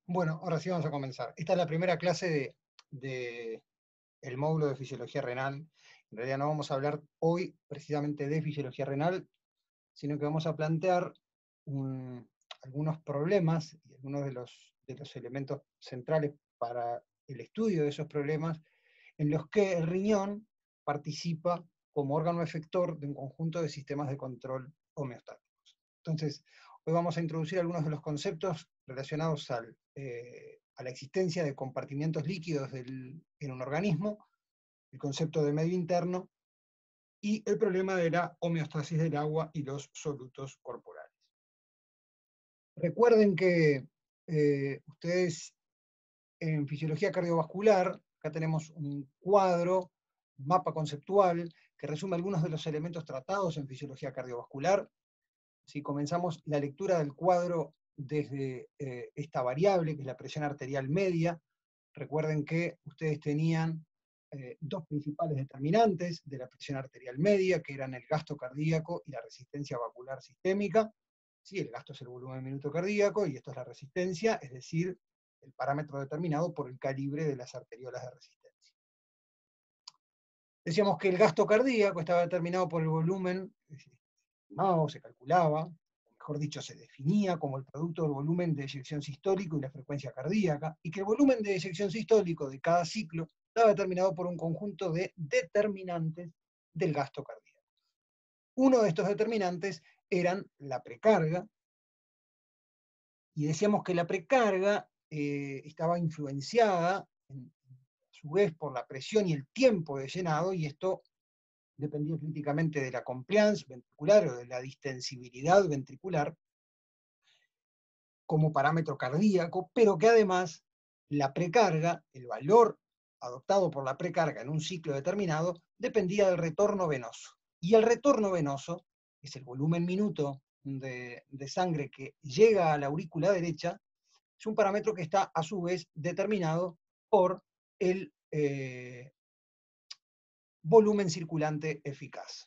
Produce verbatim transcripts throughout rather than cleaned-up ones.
Bueno, ahora sí vamos a comenzar. Esta es la primera clase de, de el módulo de fisiología renal. En realidad no vamos a hablar hoy precisamente de fisiología renal, sino que vamos a plantear un, algunos problemas y algunos de los, de los elementos centrales para el estudio de esos problemas en los que el riñón participa como órgano efector de un conjunto de sistemas de control homeostáticos. Entonces, hoy vamos a introducir algunos de los conceptos relacionados al, eh, a la existencia de compartimientos líquidos del, en un organismo, el concepto de medio interno y el problema de la homeostasis del agua y los solutos corporales. Recuerden que eh, ustedes en fisiología cardiovascular, acá tenemos un cuadro, un mapa conceptual, que resume algunos de los elementos tratados en fisiología cardiovascular. Si comenzamos la lectura del cuadro desde eh, esta variable, que es la presión arterial media, recuerden que ustedes tenían eh, dos principales determinantes de la presión arterial media, que eran el gasto cardíaco y la resistencia vascular sistémica. Sí, el gasto es el volumen minuto cardíaco y esto es la resistencia, es decir, el parámetro determinado por el calibre de las arteriolas de resistencia. Decíamos que el gasto cardíaco estaba determinado por el volumen, no, se calculaba, o mejor dicho, se definía como el producto del volumen de eyección sistólico y la frecuencia cardíaca, y que el volumen de eyección sistólico de cada ciclo estaba determinado por un conjunto de determinantes del gasto cardíaco. Uno de estos determinantes eran la precarga, y decíamos que la precarga eh, estaba influenciada, en, a su vez, por la presión y el tiempo de llenado, y esto dependía críticamente de la compliance ventricular o de la distensibilidad ventricular como parámetro cardíaco, pero que además la precarga, el valor adoptado por la precarga en un ciclo determinado, dependía del retorno venoso. Y el retorno venoso, que es el volumen minuto de, de sangre que llega a la aurícula derecha, es un parámetro que está a su vez determinado por el eh, volumen circulante eficaz.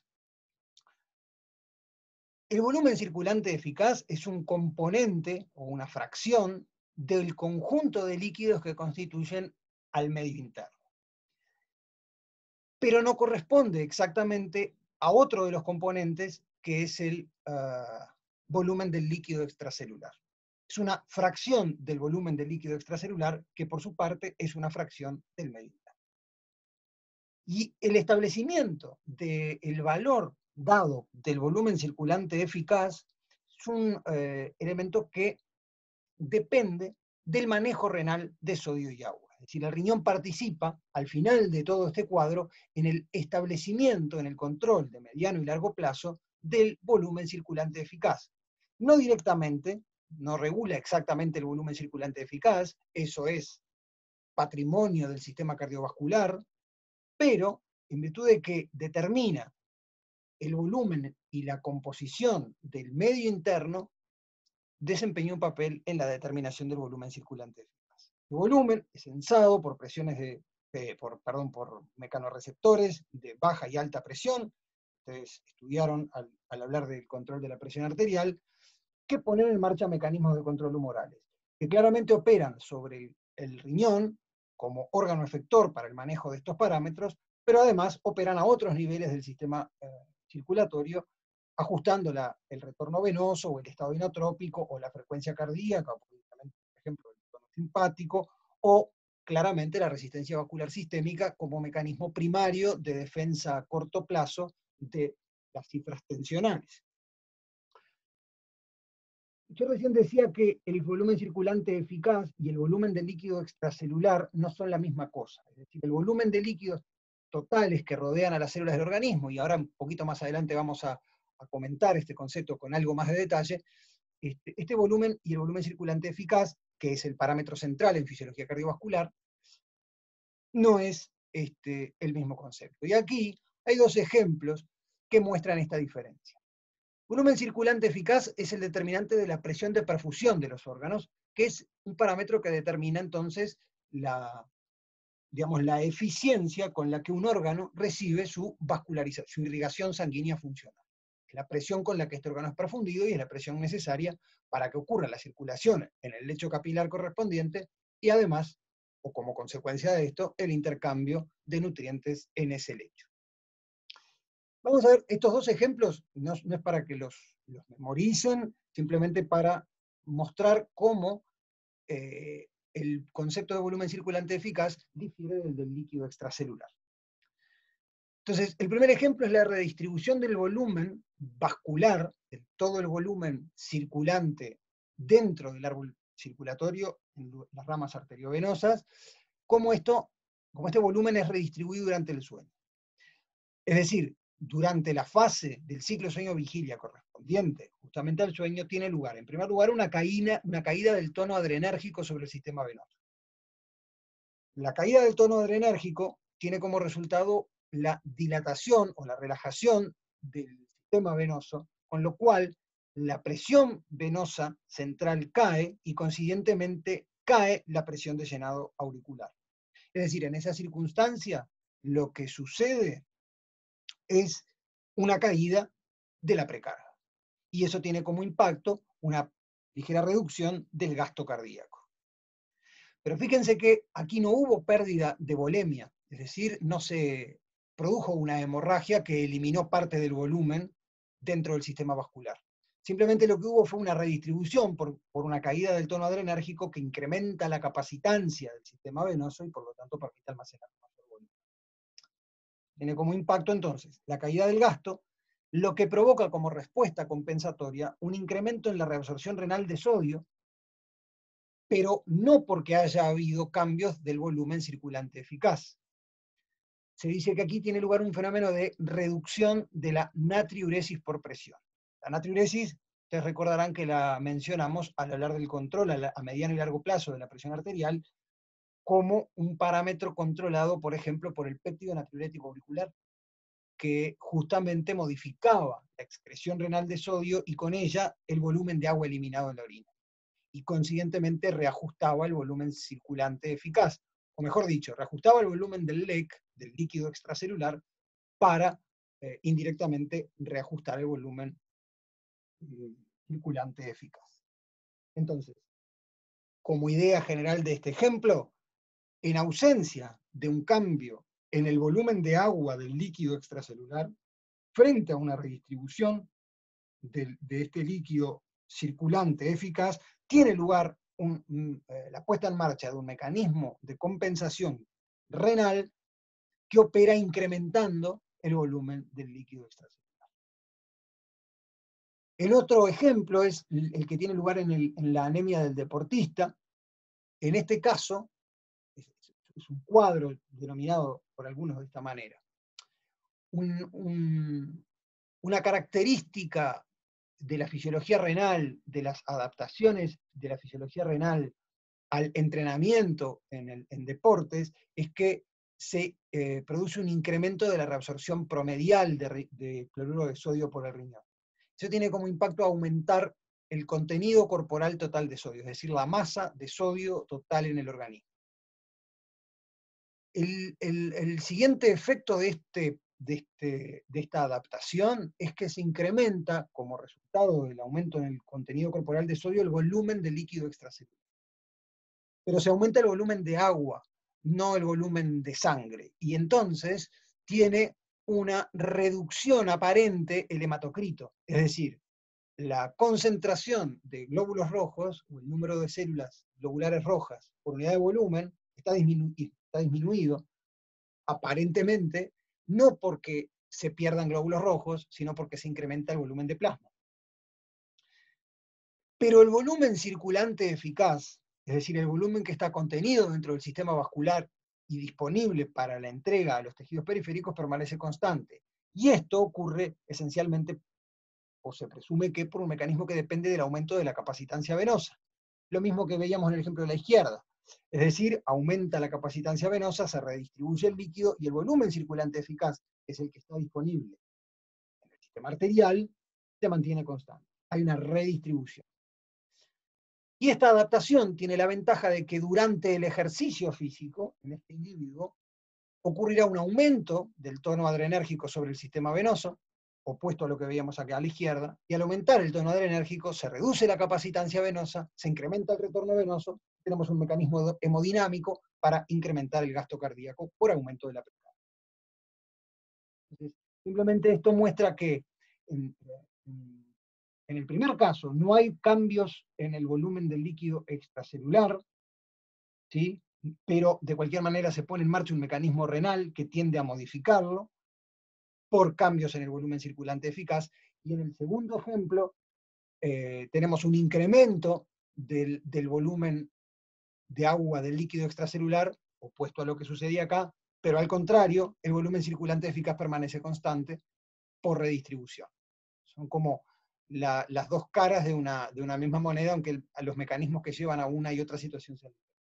El volumen circulante eficaz es un componente o una fracción del conjunto de líquidos que constituyen al medio interno. Pero no corresponde exactamente a otro de los componentes que es el uh, volumen del líquido extracelular. Es una fracción del volumen del líquido extracelular que por su parte es una fracción del medio interno. Y el establecimiento del valor dado del volumen circulante eficaz es un eh, elemento que depende del manejo renal de sodio y agua. Es decir, el riñón participa, al final de todo este cuadro, en el establecimiento, en el control de mediano y largo plazo del volumen circulante eficaz. No directamente, no regula exactamente el volumen circulante eficaz, eso es patrimonio del sistema cardiovascular, pero en virtud de que determina el volumen y la composición del medio interno, desempeñó un papel en la determinación del volumen circulante eficaz. El volumen es sensado por presiones de, de por, perdón, por mecanorreceptores de baja y alta presión. Ustedes estudiaron al, al hablar del control de la presión arterial, que ponen en marcha mecanismos de control humorales, que claramente operan sobre el riñón como órgano efector para el manejo de estos parámetros, pero además operan a otros niveles del sistema eh, circulatorio, ajustando la, el retorno venoso o el estado inotrópico o la frecuencia cardíaca, por ejemplo, el tono simpático, o claramente la resistencia vascular sistémica como mecanismo primario de defensa a corto plazo de las cifras tensionales. Yo recién decía que el volumen circulante eficaz y el volumen de líquido extracelular no son la misma cosa. Es decir, el volumen de líquidos totales que rodean a las células del organismo, y ahora un poquito más adelante vamos a, a comentar este concepto con algo más de detalle, este, este volumen y el volumen circulante eficaz, que es el parámetro central en fisiología cardiovascular, no es este, el mismo concepto. Y aquí hay dos ejemplos que muestran esta diferencia. Volumen circulante eficaz es el determinante de la presión de perfusión de los órganos, que es un parámetro que determina entonces la, digamos, la eficiencia con la que un órgano recibe su vascularización, su irrigación sanguínea funcional. la presión con la que este órgano es perfundido y es la presión necesaria para que ocurra la circulación en el lecho capilar correspondiente y además, o como consecuencia de esto, el intercambio de nutrientes en ese lecho. Vamos a ver estos dos ejemplos, no, no es para que los, los memoricen, simplemente para mostrar cómo eh, el concepto de volumen circulante eficaz difiere del del líquido extracelular. Entonces, el primer ejemplo es la redistribución del volumen vascular, de todo el volumen circulante dentro del árbol circulatorio, en las ramas arteriovenosas, cómo, esto, cómo este volumen es redistribuido durante el sueño. Es decir, durante la fase del ciclo sueño-vigilia correspondiente justamente al sueño, tiene lugar, en primer lugar, una caída, una caída del tono adrenérgico sobre el sistema venoso. La caída del tono adrenérgico tiene como resultado la dilatación o la relajación del sistema venoso, con lo cual la presión venosa central cae y consiguientemente cae la presión de llenado auricular. Es decir, en esa circunstancia lo que sucede es una caída de la precarga. Y eso tiene como impacto una ligera reducción del gasto cardíaco. Pero fíjense que aquí no hubo pérdida de volemia, es decir, no se produjo una hemorragia que eliminó parte del volumen dentro del sistema vascular. Simplemente lo que hubo fue una redistribución por, por una caída del tono adrenérgico que incrementa la capacitancia del sistema venoso y por lo tanto permite almacenar mayor volumen. Tiene como impacto entonces la caída del gasto, lo que provoca como respuesta compensatoria un incremento en la reabsorción renal de sodio, pero no porque haya habido cambios del volumen circulante eficaz. Se dice que aquí tiene lugar un fenómeno de reducción de la natriuresis por presión. La natriuresis, ustedes recordarán que la mencionamos al hablar del control a, la, a mediano y largo plazo de la presión arterial, como un parámetro controlado, por ejemplo, por el péptido natriurético auricular, que justamente modificaba la excreción renal de sodio y con ella el volumen de agua eliminado en la orina. Y consiguientemente reajustaba el volumen circulante eficaz, o mejor dicho, reajustaba el volumen del L E C, del líquido extracelular, para eh, indirectamente reajustar el volumen eh, circulante eficaz. Entonces, como idea general de este ejemplo, en ausencia de un cambio en el volumen de agua del líquido extracelular, frente a una redistribución de, de este líquido circulante eficaz, tiene lugar un, un, eh, la puesta en marcha de un mecanismo de compensación renal que opera incrementando el volumen del líquido extracelular. El otro ejemplo es el que tiene lugar en, el, en la anemia del deportista. En este caso, es, es un cuadro denominado por algunos de esta manera. Un, un, una característica de la fisiología renal, de las adaptaciones de la fisiología renal al entrenamiento en, el, en deportes, es que se eh, produce un incremento de la reabsorción promedial de, de cloruro de sodio por el riñón. Eso tiene como impacto aumentar el contenido corporal total de sodio, es decir, la masa de sodio total en el organismo. El, el, el siguiente efecto de, este, de, este, de esta adaptación es que se incrementa, como resultado del aumento en el contenido corporal de sodio, el volumen de líquido extracelular. Pero se aumenta el volumen de agua, no el volumen de sangre. Y entonces tiene una reducción aparente el hematocrito, es decir, la concentración de glóbulos rojos, o el número de células globulares rojas por unidad de volumen, está, disminu está disminuido, aparentemente, no porque se pierdan glóbulos rojos, sino porque se incrementa el volumen de plasma. Pero el volumen circulante eficaz, es decir, el volumen que está contenido dentro del sistema vascular y disponible para la entrega a los tejidos periféricos, permanece constante. Y esto ocurre esencialmente, o se presume que por un mecanismo que depende del aumento de la capacitancia venosa. Lo mismo que veíamos en el ejemplo de la izquierda. Es decir, aumenta la capacitancia venosa, se redistribuye el líquido y el volumen circulante eficaz, que es el que está disponible en el sistema arterial, se mantiene constante. Hay una redistribución. Y esta adaptación tiene la ventaja de que durante el ejercicio físico, en este individuo, ocurrirá un aumento del tono adrenérgico sobre el sistema venoso, opuesto a lo que veíamos acá a la izquierda, y al aumentar el tono adrenérgico se reduce la capacitancia venosa, se incrementa el retorno venoso, tenemos un mecanismo hemodinámico para incrementar el gasto cardíaco por aumento de la presión. Entonces, simplemente esto muestra que en, en el primer caso no hay cambios en el volumen del líquido extracelular, ¿sí? Pero de cualquier manera se pone en marcha un mecanismo renal que tiende a modificarlo por cambios en el volumen circulante eficaz. Y en el segundo ejemplo, eh, tenemos un incremento del, del volumen de agua del líquido extracelular, opuesto a lo que sucedía acá, pero al contrario, el volumen circulante eficaz permanece constante por redistribución. Son como la, las dos caras de una, de una misma moneda, aunque el, a los mecanismos que llevan a una y otra situación sean diferentes.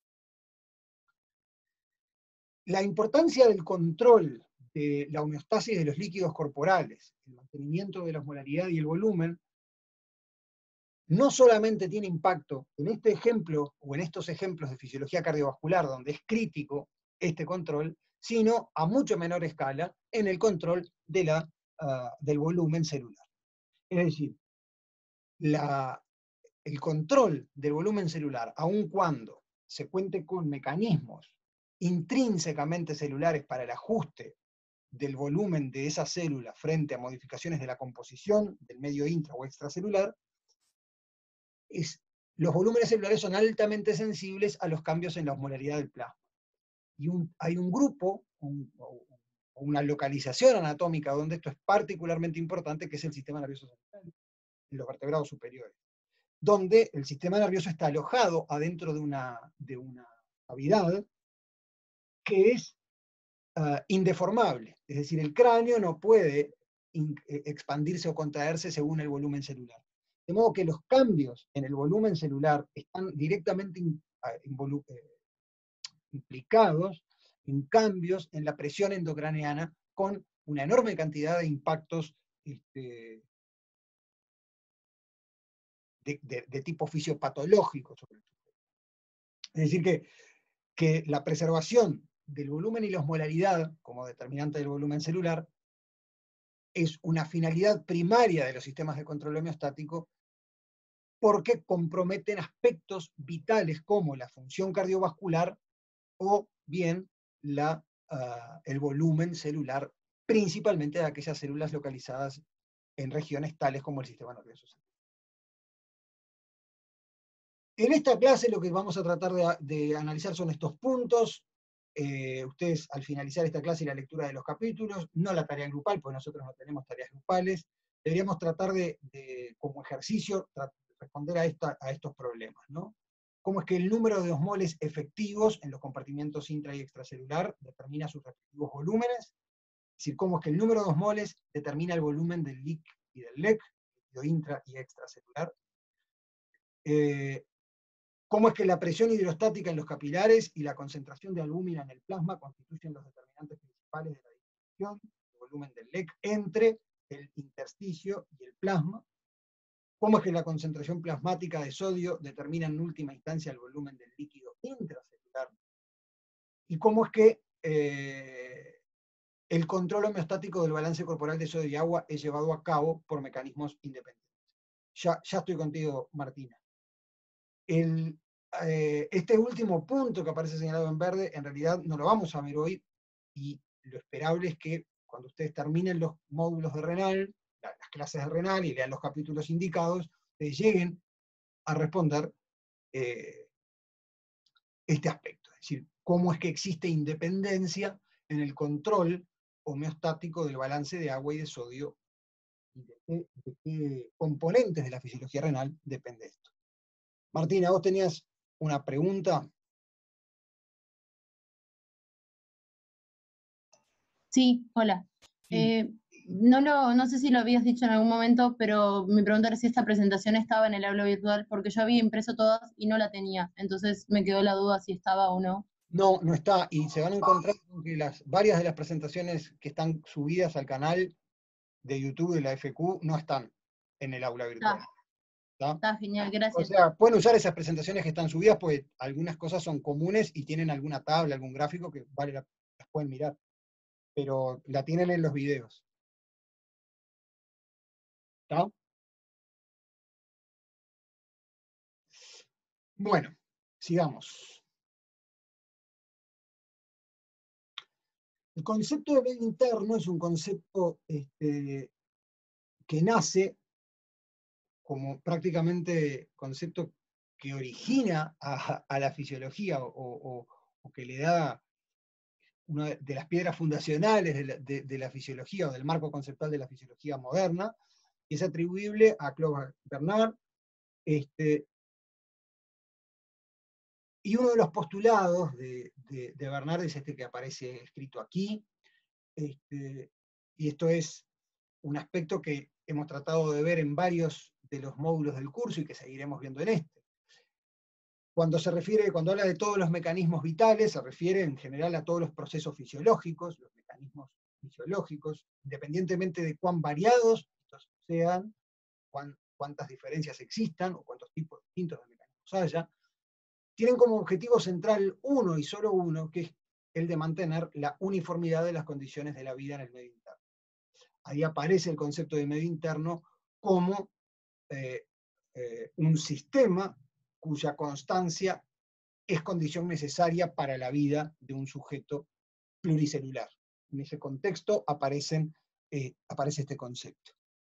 La importancia del control de la homeostasis de los líquidos corporales, el mantenimiento de la osmolaridad y el volumen, no solamente tiene impacto en este ejemplo o en estos ejemplos de fisiología cardiovascular donde es crítico este control, sino a mucho menor escala en el control de la, uh, del volumen celular. Es decir, la, el control del volumen celular, aun cuando se cuente con mecanismos intrínsecamente celulares para el ajuste del volumen de esa célula frente a modificaciones de la composición del medio intra o extracelular, es, los volúmenes celulares son altamente sensibles a los cambios en la osmolaridad del plasma. Y un, hay un grupo, un, o una localización anatómica donde esto es particularmente importante, que es el sistema nervioso central, en los vertebrados superiores, donde el sistema nervioso está alojado adentro de una, de una cavidad que es uh, indeformable. Es decir, el cráneo no puede in, eh, expandirse o contraerse según el volumen celular. De modo que los cambios en el volumen celular están directamente in, uh, eh, implicados en cambios en la presión endocraneana con una enorme cantidad de impactos este, de, de, de tipo fisiopatológico sobre el sujeto. Es decir, que, que la preservación del volumen y la osmolaridad como determinante del volumen celular es una finalidad primaria de los sistemas de control homeostático porque comprometen aspectos vitales como la función cardiovascular o bien la, uh, el volumen celular, principalmente de aquellas células localizadas en regiones tales como el sistema nervioso central. En esta clase lo que vamos a tratar de, de analizar son estos puntos. Eh, ustedes al finalizar esta clase y la lectura de los capítulos, no la tarea grupal, porque nosotros no tenemos tareas grupales, deberíamos tratar de, de como ejercicio, responder a, esta, a estos problemas, ¿no? Cómo es que el número de osmoles efectivos en los compartimentos intra y extracelular determina sus respectivos volúmenes, es decir, cómo es que el número de osmoles determina el volumen del L I C y del L E C, líquido intra y extracelular. Eh, cómo es que la presión hidrostática en los capilares y la concentración de albúmina en el plasma constituyen los determinantes principales de la distribución del volumen del L E C entre el intersticio y el plasma. Cómo es que la concentración plasmática de sodio determina en última instancia el volumen del líquido intracelular. Y cómo es que eh, el control homeostático del balance corporal de sodio y agua es llevado a cabo por mecanismos independientes. Ya, ya estoy contigo, Martina. El, eh, este último punto que aparece señalado en verde, en realidad no lo vamos a ver hoy, y lo esperable es que cuando ustedes terminen los módulos de renal, las clases de renal y lean los capítulos indicados, ustedes lleguen a responder eh, este aspecto, es decir, cómo es que existe independencia en el control homeostático del balance de agua y de sodio, y de qué, de qué componentes de la fisiología renal depende esto. Martina, vos tenías una pregunta. Sí, hola. Sí. Eh, no, lo, no sé si lo habías dicho en algún momento, pero mi pregunta era si esta presentación estaba en el aula virtual, porque yo había impreso todas y no la tenía, entonces me quedó la duda si estaba o no. No, no está, y se van a encontrar con que las, varias de las presentaciones que están subidas al canal de YouTube de la F Q no están en el aula virtual. Está, está genial, gracias. O sea, pueden usar esas presentaciones que están subidas, pues algunas cosas son comunes y tienen alguna tabla, algún gráfico que vale la, las pueden mirar, pero la tienen en los videos. ¿Está? Bueno, sigamos. El concepto de medio interno es un concepto este, que nace como prácticamente concepto que origina a, a la fisiología o, o, o, que le da una de las piedras fundacionales de la, de, de la fisiología o del marco conceptual de la fisiología moderna, y es atribuible a Claude Bernard. Este, y uno de los postulados de, de, de Bernard es este que aparece escrito aquí, este, y esto es un aspecto que hemos tratado de ver en varios de los módulos del curso y que seguiremos viendo en este. Cuando se refiere, cuando habla de todos los mecanismos vitales, se refiere en general a todos los procesos fisiológicos, los mecanismos fisiológicos, independientemente de cuán variados estos sean, cuán, cuántas diferencias existan o cuántos tipos distintos de mecanismos haya, tienen como objetivo central uno y solo uno, que es el de mantener la uniformidad de las condiciones de la vida en el medio interno. Ahí aparece el concepto de medio interno como eh, eh, un sistema cuya constancia es condición necesaria para la vida de un sujeto pluricelular. En ese contexto aparecen, eh, aparece este concepto.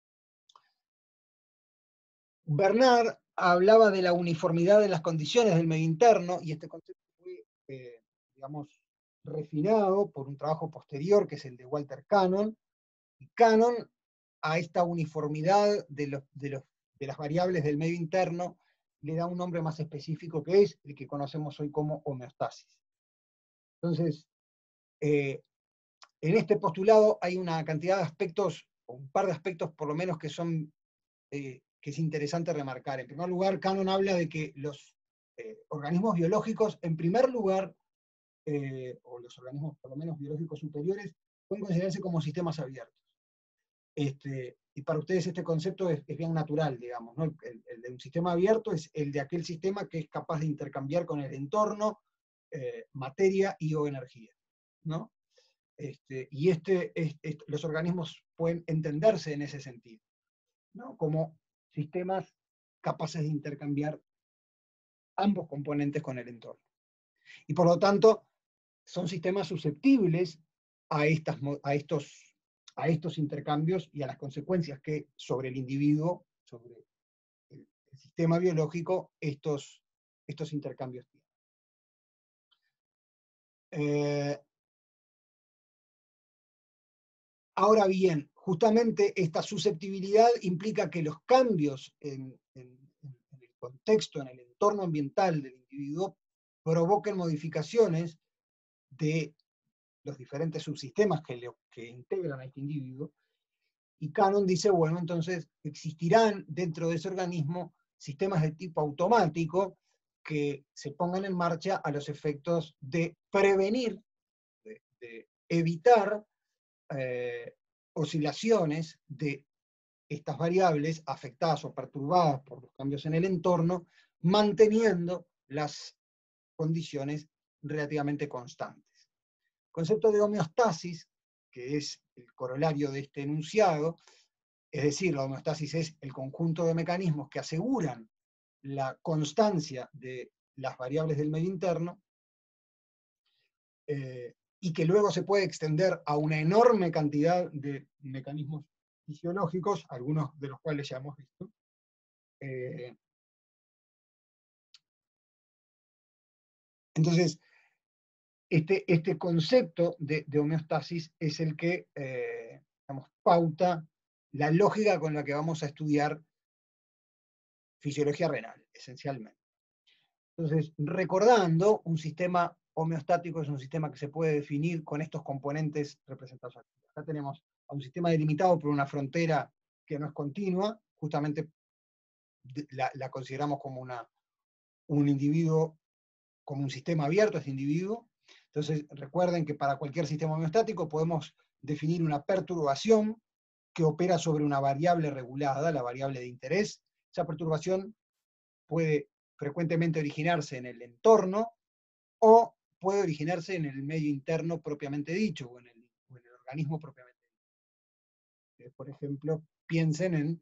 Bernard hablaba de la uniformidad de las condiciones del medio interno, y este concepto fue, eh, digamos, refinado por un trabajo posterior, que es el de Walter Cannon. Y Cannon, a esta uniformidad de, los, de, los, de las variables del medio interno, le da un nombre más específico, que es el que conocemos hoy como homeostasis. Entonces, eh, en este postulado hay una cantidad de aspectos, o un par de aspectos por lo menos, que son eh, que es interesante remarcar. En primer lugar, Cannon habla de que los eh, organismos biológicos, en primer lugar, eh, o los organismos por lo menos biológicos superiores, pueden considerarse como sistemas abiertos. Este, y para ustedes este concepto es, es bien natural, digamos, ¿no? El, el, de un sistema abierto es el de aquel sistema que es capaz de intercambiar con el entorno eh, materia y o energía, ¿no? Este, y este, este, los organismos pueden entenderse en ese sentido, ¿no? Como sistemas capaces de intercambiar ambos componentes con el entorno. Y por lo tanto, son sistemas susceptibles a, estas, a, estos, a estos intercambios y a las consecuencias que sobre el individuo, sobre el, el sistema biológico, estos, estos intercambios tienen. Eh, ahora bien, justamente esta susceptibilidad implica que los cambios en, en, en el contexto, en el entorno ambiental del individuo, provoquen modificaciones de los diferentes subsistemas que, le, que integran a este individuo. Y Cannon dice, bueno, entonces existirán dentro de ese organismo sistemas de tipo automático que se pongan en marcha a los efectos de prevenir, de, de evitar eh, oscilaciones de estas variables afectadas o perturbadas por los cambios en el entorno, manteniendo las condiciones relativamente constantes. El concepto de homeostasis, que es el corolario de este enunciado, es decir, la homeostasis es el conjunto de mecanismos que aseguran la constancia de las variables del medio interno, eh, y que luego se puede extender a una enorme cantidad de mecanismos fisiológicos, algunos de los cuales ya hemos visto. Eh, entonces, este, este concepto de, de homeostasis es el que eh, digamos, pauta la lógica con la que vamos a estudiar fisiología renal, esencialmente. Entonces, recordando, un sistema homeostático es un sistema que se puede definir con estos componentes representados aquí. Acá tenemos a un sistema delimitado por una frontera que no es continua, justamente la, la consideramos como una, un individuo, como un sistema abierto, este individuo. Entonces, recuerden que para cualquier sistema homeostático podemos definir una perturbación que opera sobre una variable regulada, la variable de interés. Esa perturbación puede frecuentemente originarse en el entorno o puede originarse en el medio interno propiamente dicho, o en el, o en el organismo propiamente dicho. Por ejemplo, piensen en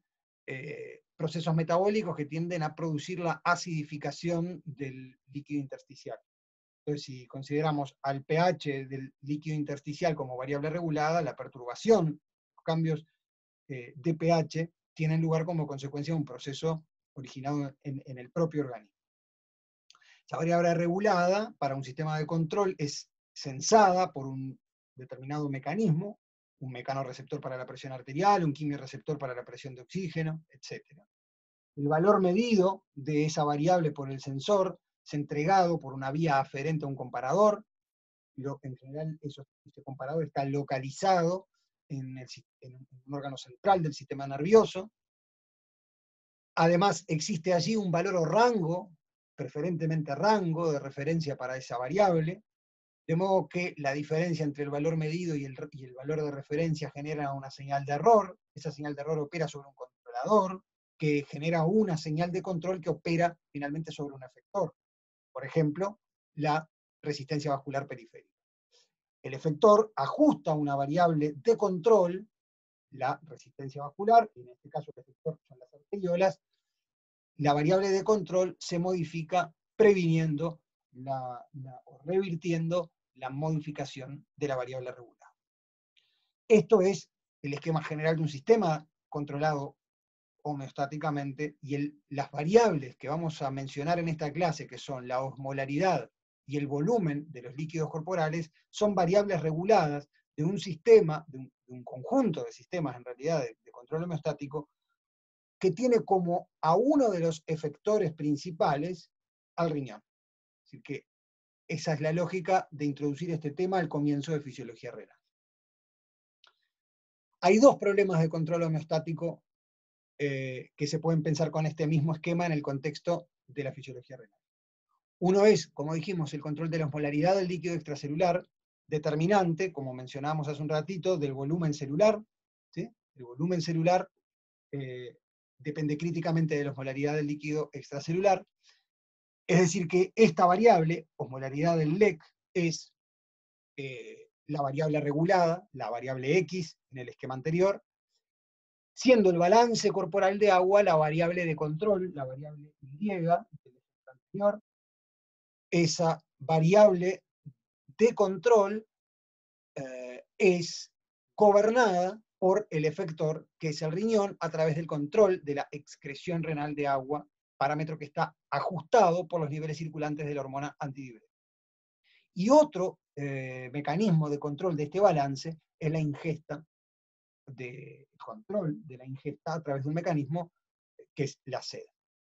eh, procesos metabólicos que tienden a producir la acidificación del líquido intersticial. Entonces, si consideramos al pH del líquido intersticial como variable regulada, la perturbación, los cambios eh, de pH tienen lugar como consecuencia de un proceso originado en, en el propio organismo. Esa variable regulada para un sistema de control es sensada por un determinado mecanismo, un mecanoreceptor para la presión arterial, un quimiorreceptor para la presión de oxígeno, etcétera. El valor medido de esa variable por el sensor es entregado por una vía aferente a un comparador. Lo, en general, eso, este comparador está localizado en, el, en un órgano central del sistema nervioso. Además, existe allí un valor o rango, preferentemente rango de referencia para esa variable, de modo que la diferencia entre el valor medido y el, y el valor de referencia genera una señal de error. Esa señal de error opera sobre un controlador, que genera una señal de control que opera finalmente sobre un efector. Por ejemplo, la resistencia vascular periférica. El efector ajusta una variable de control, la resistencia vascular, y en este caso el efector son las arteriolas. La variable de control se modifica previniendo la, la, o revirtiendo la modificación de la variable regulada. Esto es el esquema general de un sistema controlado homeostáticamente, y el, las variables que vamos a mencionar en esta clase, que son la osmolaridad y el volumen de los líquidos corporales, son variables reguladas de un sistema, de un, de un conjunto de sistemas en realidad de, de control homeostático, que tiene como a uno de los efectores principales al riñón. Es decir, que esa es la lógica de introducir este tema al comienzo de fisiología renal. Hay dos problemas de control homeostático eh, que se pueden pensar con este mismo esquema en el contexto de la fisiología renal. Uno es, como dijimos, el control de la osmolaridad del líquido extracelular, determinante, como mencionábamos hace un ratito, del volumen celular. ¿Sí? El volumen celular eh, depende críticamente de la osmolaridad del líquido extracelular. Es decir, que esta variable, osmolaridad del L E C, es eh, la variable regulada, la variable X en el esquema anterior, siendo el balance corporal de agua la variable de control, la variable Y del esquema anterior. Esa variable de control eh, es gobernada por el efector, que es el riñón, a través del control de la excreción renal de agua, parámetro que está ajustado por los niveles circulantes de la hormona antidiurética. Y otro eh, mecanismo de control de este balance es la ingesta, de control de la ingesta a través de un mecanismo que es la seda.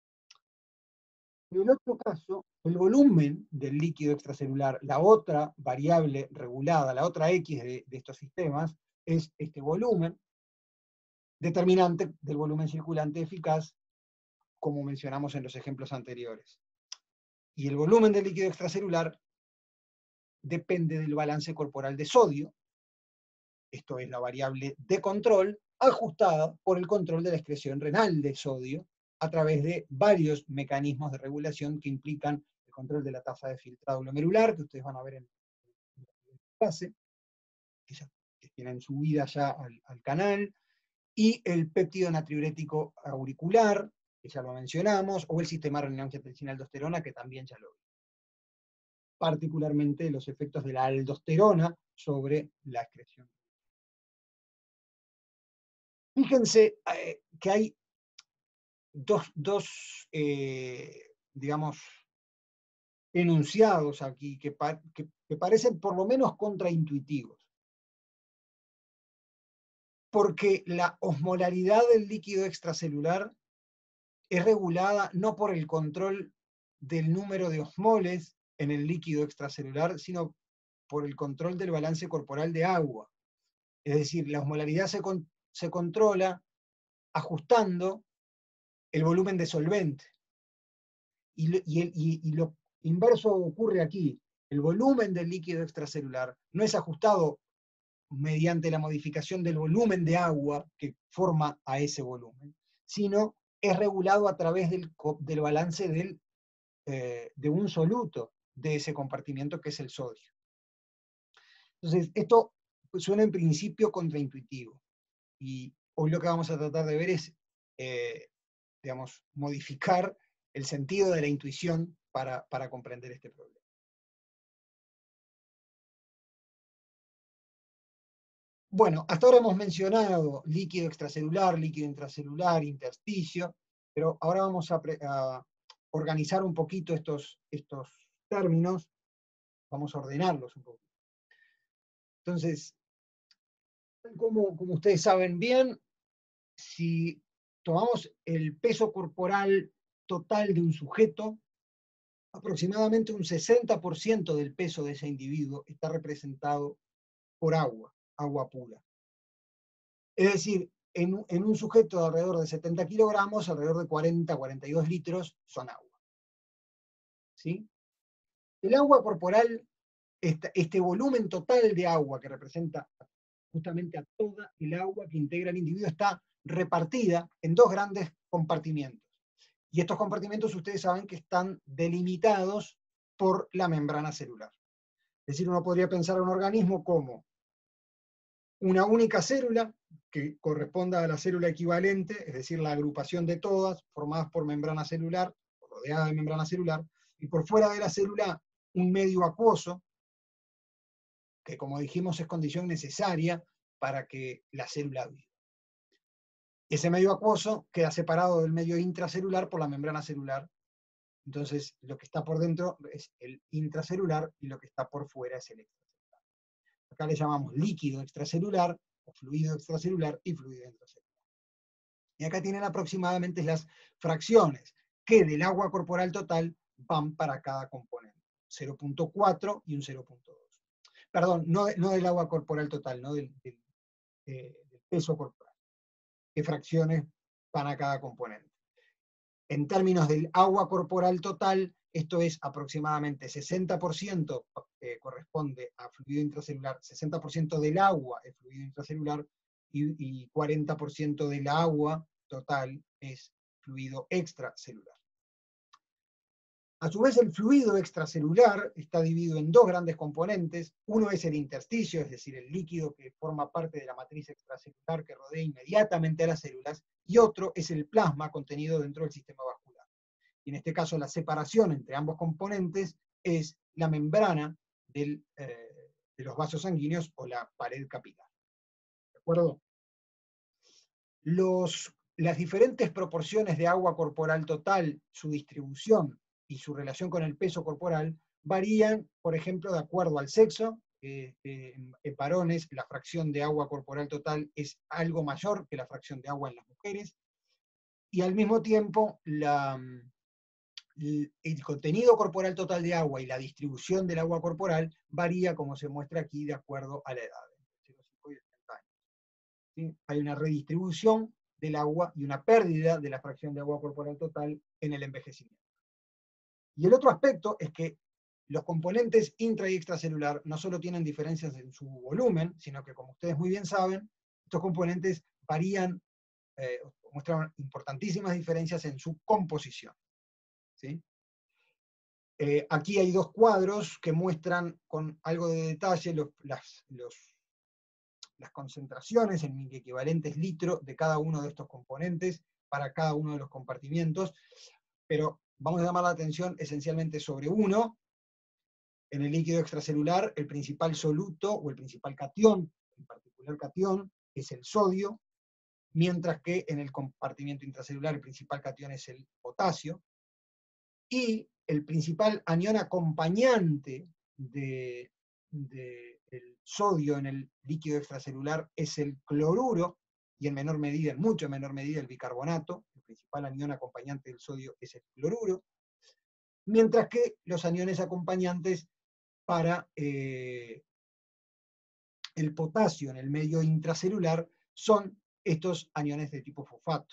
En el otro caso, el volumen del líquido extracelular, la otra variable regulada, la otra X de, de estos sistemas, es este volumen, determinante del volumen circulante eficaz, como mencionamos en los ejemplos anteriores. Y el volumen del líquido extracelular depende del balance corporal de sodio. Esto es la variable de control, ajustada por el control de la excreción renal de sodio, a través de varios mecanismos de regulación que implican el control de la tasa de filtrado glomerular, que ustedes van a ver en la clase, que, ya, que tienen subida ya al, al canal, y el péptido natriurético auricular, que ya lo mencionamos, o el sistema renina-angiotensina-aldosterona, que también ya lo vimos. Particularmente los efectos de la aldosterona sobre la excreción. Fíjense eh, que hay dos, dos eh, digamos, enunciados aquí que, pa que, que parecen por lo menos contraintuitivos. Porque la osmolaridad del líquido extracelular es regulada no por el control del número de osmoles en el líquido extracelular, sino por el control del balance corporal de agua. Es decir, la osmolaridad se, con, se controla ajustando el volumen de solvente. Y, y, y, y lo inverso ocurre aquí. El volumen del líquido extracelular no es ajustado mediante la modificación del volumen de agua que forma a ese volumen, sino es regulado a través del, del balance del, eh, de un soluto de ese compartimiento que es el sodio. Entonces, esto suena en principio contraintuitivo. Y hoy lo que vamos a tratar de ver es eh, digamos, modificar el sentido de la intuición para, para comprender este problema. Bueno, hasta ahora hemos mencionado líquido extracelular, líquido intracelular, intersticio, pero ahora vamos a, a organizar un poquito estos, estos términos, vamos a ordenarlos un poco. Entonces, como, como ustedes saben bien, si tomamos el peso corporal total de un sujeto, aproximadamente un sesenta por ciento del peso de ese individuo está representado por agua, agua pura. Es decir, en, en un sujeto de alrededor de setenta kilogramos, alrededor de cuarenta a cuarenta y dos litros son agua. ¿Sí? El agua corporal, este, este volumen total de agua que representa justamente a toda el agua que integra el individuo, está repartida en dos grandes compartimientos. Y estos compartimentos ustedes saben que están delimitados por la membrana celular. Es decir, uno podría pensar a un organismo como una única célula que corresponda a la célula equivalente, es decir, la agrupación de todas, formadas por membrana celular, rodeada de membrana celular, y por fuera de la célula un medio acuoso, que como dijimos es condición necesaria para que la célula viva. Ese medio acuoso queda separado del medio intracelular por la membrana celular. Entonces, lo que está por dentro es el intracelular y lo que está por fuera es el extracelular. Acá le llamamos líquido extracelular, o fluido extracelular y fluido intracelular. Y acá tienen aproximadamente las fracciones que del agua corporal total van para cada componente. cero punto cuatro y un cero punto dos. Perdón, no, no del agua corporal total, no del, del, eh, del peso corporal. ¿Qué fracciones van a cada componente? En términos del agua corporal total, esto es aproximadamente sesenta por ciento eh, corresponde a fluido intracelular, sesenta por ciento del agua es fluido intracelular y, y cuarenta por ciento del agua total es fluido extracelular. A su vez, el fluido extracelular está dividido en dos grandes componentes. Uno es el intersticio, es decir, el líquido que forma parte de la matriz extracelular que rodea inmediatamente a las células, y otro es el plasma contenido dentro del sistema vascular. Y en este caso, la separación entre ambos componentes es la membrana del, eh, de los vasos sanguíneos o la pared capilar. ¿De acuerdo? Los, las diferentes proporciones de agua corporal total, su distribución y su relación con el peso corporal varían, por ejemplo, de acuerdo al sexo. Eh, eh, en varones la fracción de agua corporal total es algo mayor que la fracción de agua en las mujeres, y al mismo tiempo la, el contenido corporal total de agua y la distribución del agua corporal varía, como se muestra aquí, de acuerdo a la edad, entre los cinco y ochenta años. ¿Sí? Hay una redistribución del agua y una pérdida de la fracción de agua corporal total en el envejecimiento. Y el otro aspecto es que los componentes intra y extracelular no solo tienen diferencias en su volumen, sino que, como ustedes muy bien saben, estos componentes varían, eh, muestran importantísimas diferencias en su composición. ¿Sí? Eh, aquí hay dos cuadros que muestran con algo de detalle los, las, los, las concentraciones en equivalentes litros de cada uno de estos componentes para cada uno de los compartimientos, pero vamos a llamar la atención esencialmente sobre uno. En el líquido extracelular, el principal soluto o el principal catión, en particular catión, es el sodio, mientras que en el compartimiento intracelular el principal catión es el potasio, y el principal anión acompañante de, de el sodio en el líquido extracelular es el cloruro, y en menor medida, en mucho menor medida, el bicarbonato. El principal anión acompañante del sodio es el cloruro, mientras que los aniones acompañantes para eh, el potasio en el medio intracelular son estos aniones de tipo fosfato.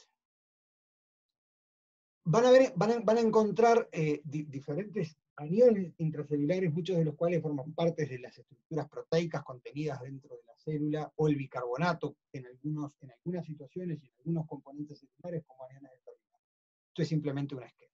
Van a, ver, van a, van a encontrar eh, di, diferentes aniones intracelulares, muchos de los cuales forman parte de las estructuras proteicas contenidas dentro de la célula, o el bicarbonato en, algunos, en algunas situaciones y en algunos componentes celulares como aniones determinados. Esto es simplemente un esquema.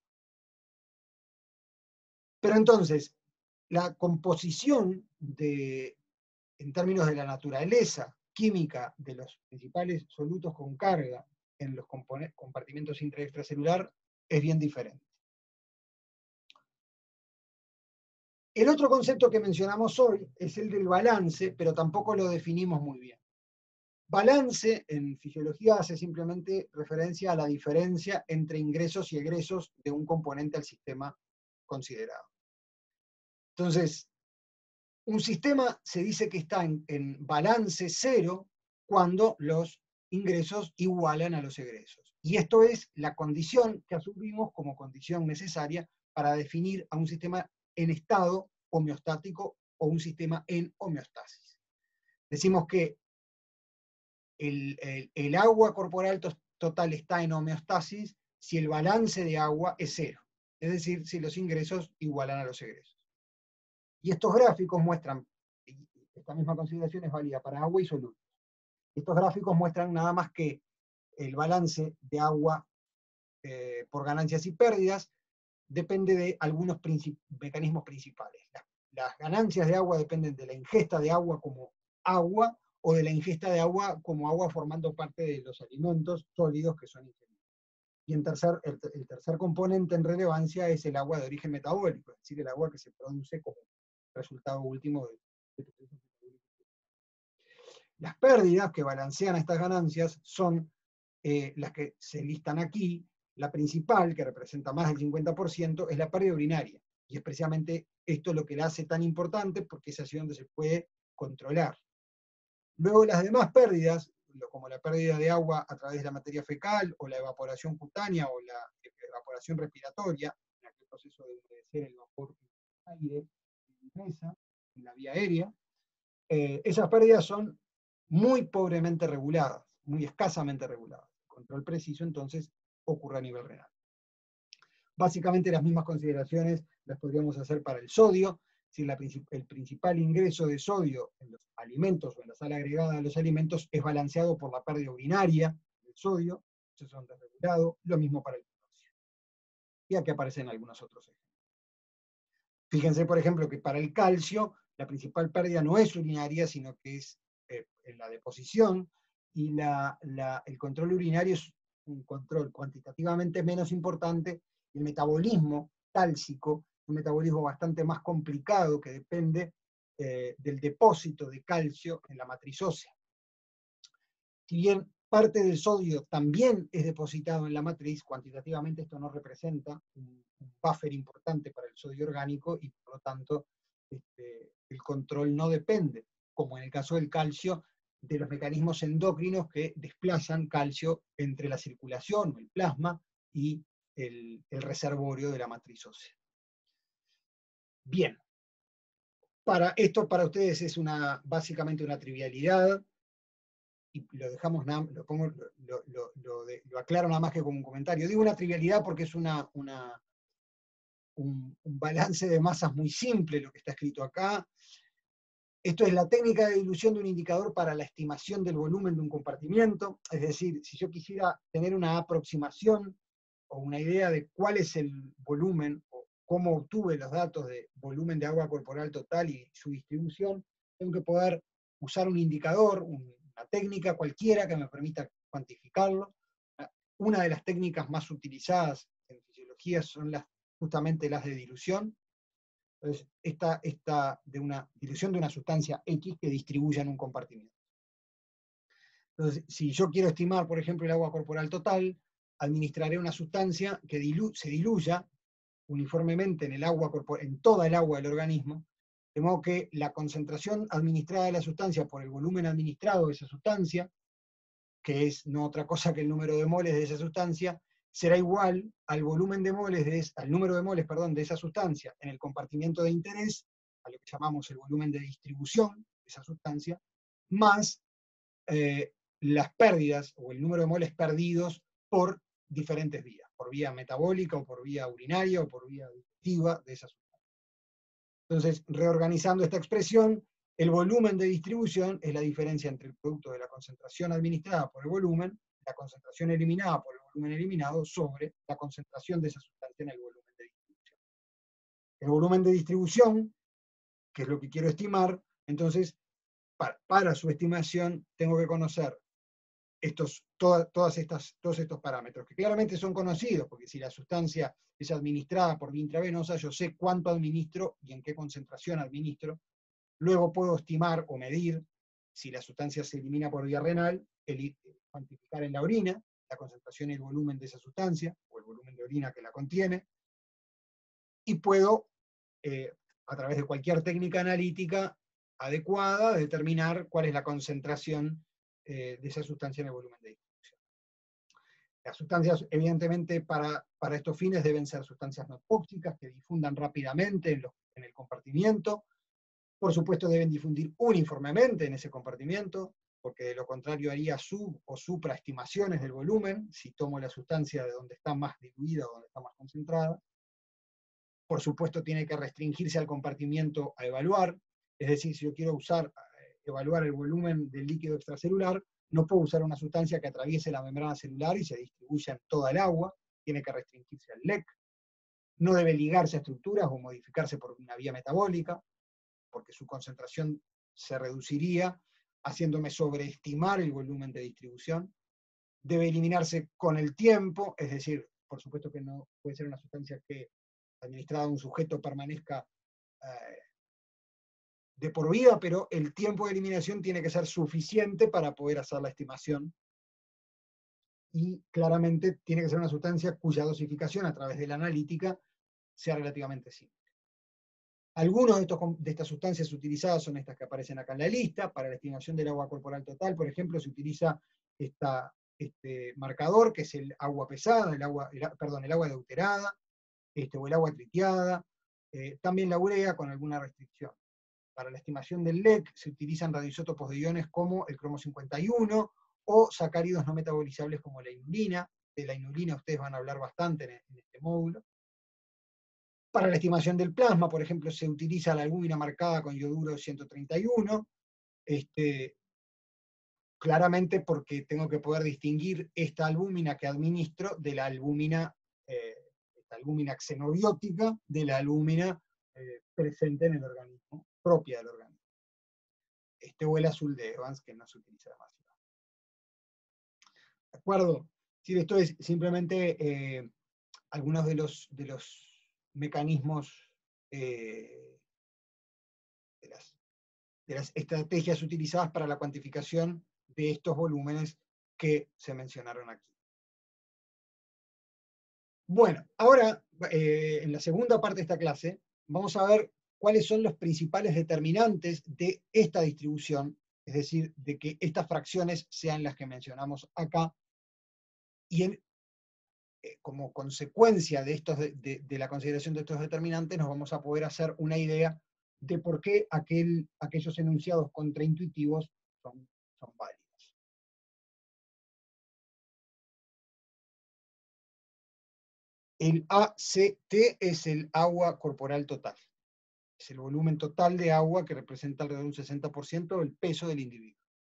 Pero entonces, la composición de, en términos de la naturaleza química de los principales solutos con carga en los compartimientos intra y extracelular es bien diferente. El otro concepto que mencionamos hoy es el del balance, pero tampoco lo definimos muy bien. Balance en fisiología hace simplemente referencia a la diferencia entre ingresos y egresos de un componente al sistema considerado. Entonces, un sistema se dice que está en, en balance cero cuando los ingresos igualan a los egresos. Y esto es la condición que asumimos como condición necesaria para definir a un sistema en estado homeostático o un sistema en homeostasis. Decimos que el, el, el agua corporal to total está en homeostasis si el balance de agua es cero, es decir, si los ingresos igualan a los egresos. Y estos gráficos muestran, esta misma consideración es válida para agua y solutos. Estos gráficos muestran nada más que el balance de agua eh, por ganancias y pérdidas depende de algunos princip mecanismos principales. Las, las ganancias de agua dependen de la ingesta de agua como agua o de la ingesta de agua como agua formando parte de los alimentos sólidos que son ingeridos. Y en tercer, el, el tercer componente en relevancia es el agua de origen metabólico, es decir, el agua que se produce como resultado último de, de procesos metabólicos. Las pérdidas que balancean estas ganancias son eh, las que se listan aquí. La principal, que representa más del cincuenta por ciento, es la pérdida urinaria. Y es precisamente esto lo que la hace tan importante, porque es así donde se puede controlar. Luego las demás pérdidas, como la pérdida de agua a través de la materia fecal, o la evaporación cutánea, o la evaporación respiratoria, en aquel proceso de humedecer el vapor del aire, en la vía aérea, eh, esas pérdidas son muy pobremente reguladas, muy escasamente reguladas. El control preciso, entonces, ocurre a nivel renal. Básicamente las mismas consideraciones las podríamos hacer para el sodio. Si la, el principal ingreso de sodio en los alimentos o en la sal agregada de los alimentos es balanceado por la pérdida urinaria del sodio, eso es desregulado, lo mismo para el potasio. Y aquí aparecen algunos otros ejemplos. Fíjense, por ejemplo, que para el calcio la principal pérdida no es urinaria, sino que es eh, en la deposición, y la, la, el control urinario es un control cuantitativamente menos importante. El metabolismo cálcico, un metabolismo bastante más complicado que depende eh, del depósito de calcio en la matriz ósea. Si bien parte del sodio también es depositado en la matriz, cuantitativamente esto no representa un, un buffer importante para el sodio orgánico y por lo tanto este, el control no depende, como en el caso del calcio, de los mecanismos endocrinos que desplazan calcio entre la circulación o el plasma y el, el reservorio de la matriz ósea. Bien, para, esto para ustedes es una, básicamente una trivialidad, y lo dejamos, nada, lo, pongo, lo, lo, lo, de, lo aclaro nada más que como un comentario. Digo una trivialidad porque es una, una, un, un balance de masas muy simple lo que está escrito acá. Esto es la técnica de dilución de un indicador para la estimación del volumen de un compartimiento. Es decir, si yo quisiera tener una aproximación o una idea de cuál es el volumen o cómo obtuve los datos de volumen de agua corporal total y su distribución, tengo que poder usar un indicador, un, una técnica cualquiera que me permita cuantificarlo. Una de las técnicas más utilizadas en fisiología son las, justamente las de dilución. Entonces, esta, esta de una dilución de una sustancia X que distribuya en un compartimiento. Entonces, si yo quiero estimar, por ejemplo, el agua corporal total, administraré una sustancia que dilu se diluya uniformemente en, el agua en toda el agua del organismo, de modo que la concentración administrada de la sustancia por el volumen administrado de esa sustancia, que es no otra cosa que el número de moles de esa sustancia, será igual al volumen de moles, de, al número de moles, perdón, de esa sustancia en el compartimiento de interés, a lo que llamamos el volumen de distribución de esa sustancia, más eh, las pérdidas o el número de moles perdidos por diferentes vías, por vía metabólica o por vía urinaria o por vía digestiva de esa sustancia. Entonces, reorganizando esta expresión, el volumen de distribución es la diferencia entre el producto de la concentración administrada por el volumen, la concentración eliminada por el volumen eliminado, sobre la concentración de esa sustancia en el volumen de distribución. El volumen de distribución, que es lo que quiero estimar, entonces, para, para su estimación, tengo que conocer estos, toda, todas estas, todos estos parámetros, que claramente son conocidos, porque si la sustancia es administrada por vía intravenosa, yo sé cuánto administro y en qué concentración administro. Luego puedo estimar o medir si la sustancia se elimina por vía renal, el, cuantificar en la orina la concentración y el volumen de esa sustancia, o el volumen de orina que la contiene, y puedo, eh, a través de cualquier técnica analítica adecuada, determinar cuál es la concentración eh, de esa sustancia en el volumen de distribución. Las sustancias, evidentemente, para, para estos fines deben ser sustancias no tóxicas, que difundan rápidamente en, los, en el compartimiento. Por supuesto, deben difundir uniformemente en ese compartimiento, porque de lo contrario haría sub o supraestimaciones del volumen, si tomo la sustancia de donde está más diluida o donde está más concentrada. Por supuesto, tiene que restringirse al compartimiento a evaluar, es decir, si yo quiero usar, evaluar el volumen del líquido extracelular, no puedo usar una sustancia que atraviese la membrana celular y se distribuya en toda el agua, tiene que restringirse al L E C, no debe ligarse a estructuras o modificarse por una vía metabólica, porque su concentración se reduciría, haciéndome sobreestimar el volumen de distribución. Debe eliminarse con el tiempo, es decir, por supuesto que no puede ser una sustancia que administrada a un sujeto permanezca eh, de por vida, pero el tiempo de eliminación tiene que ser suficiente para poder hacer la estimación. Y claramente tiene que ser una sustancia cuya dosificación a través de la analítica sea relativamente simple. Algunos de, estos, de estas sustancias utilizadas son estas que aparecen acá en la lista. Para la estimación del agua corporal total, por ejemplo, se utiliza esta, este marcador, que es el agua pesada, el agua, el, perdón, el agua deuterada, este, o el agua tritiada. Eh, también la urea con alguna restricción. Para la estimación del L E C se utilizan radioisótopos de iones como el cromo cincuenta y uno o sacáridos no metabolizables como la inulina. De la inulina ustedes van a hablar bastante en, en este módulo. Para la estimación del plasma, por ejemplo, se utiliza la albúmina marcada con yoduro ciento treinta y uno, este, claramente porque tengo que poder distinguir esta albúmina que administro de la albúmina, eh, esta albúmina xenobiótica, de la albúmina eh, presente en el organismo, propia del organismo. Este o el azul de Evans, que no se utiliza demasiado. ¿De acuerdo? Sí, esto es simplemente eh, algunos de los, de los mecanismos eh, de, las, de las estrategias utilizadas para la cuantificación de estos volúmenes que se mencionaron aquí. Bueno, ahora, eh, en la segunda parte de esta clase, vamos a ver cuáles son los principales determinantes de esta distribución, es decir, de que estas fracciones sean las que mencionamos acá, y en, eh, como consecuencia de, estos, de, de, de la consideración de estos determinantes, nos vamos a poder hacer una idea de por qué aquel, aquellos enunciados contraintuitivos son, son válidos. El A C T es el agua corporal total. Es el volumen total de agua que representa alrededor de un sesenta por ciento del peso del individuo.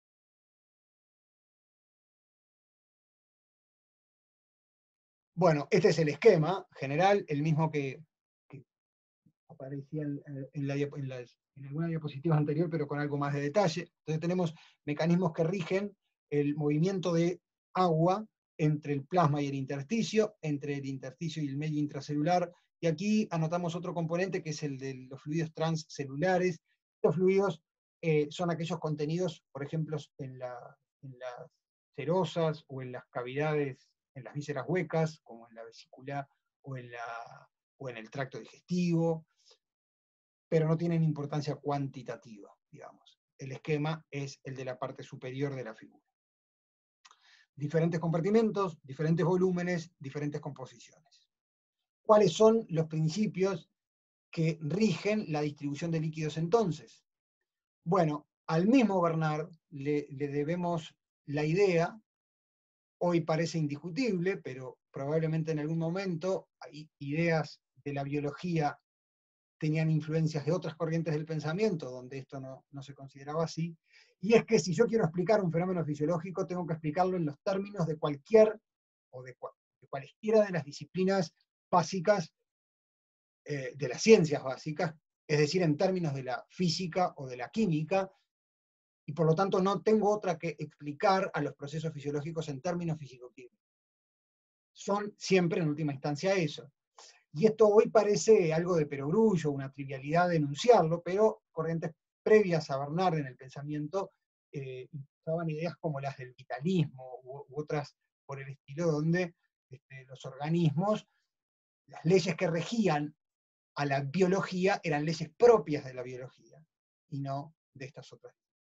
Bueno, este es el esquema general, el mismo que, que aparecía en, en, la, en, la, en alguna diapositiva anterior, pero con algo más de detalle. Entonces tenemos mecanismos que rigen el movimiento de agua entre el plasma y el intersticio, entre el intersticio y el medio intracelular, y aquí anotamos otro componente que es el de los fluidos transcelulares. Estos fluidos eh, son aquellos contenidos, por ejemplo, en, la, en las serosas o en las cavidades, en las vísceras huecas, como en la vesícula o en, la, o en el tracto digestivo, pero no tienen importancia cuantitativa, digamos. El esquema es el de la parte superior de la figura. Diferentes compartimentos, diferentes volúmenes, diferentes composiciones. ¿Cuáles son los principios que rigen la distribución de líquidos entonces? Bueno, al mismo Bernard le, le debemos la idea, hoy parece indiscutible, pero probablemente en algún momento hay ideas de la biología tenían influencias de otras corrientes del pensamiento, donde esto no, no se consideraba así, y es que si yo quiero explicar un fenómeno fisiológico, tengo que explicarlo en los términos de cualquier, o de, cual, de cualesquiera de las disciplinas básicas, eh, de las ciencias básicas, es decir, en términos de la física o de la química, y por lo tanto no tengo otra que explicar a los procesos fisiológicos en términos físico-químicos. Son siempre en última instancia eso. Y esto hoy parece algo de perogrullo, una trivialidad de enunciarlo, pero corrientes previas a Bernard en el pensamiento eh, usaban ideas como las del vitalismo u, u otras por el estilo, donde este, los organismos, las leyes que regían a la biología eran leyes propias de la biología y no de estas otras.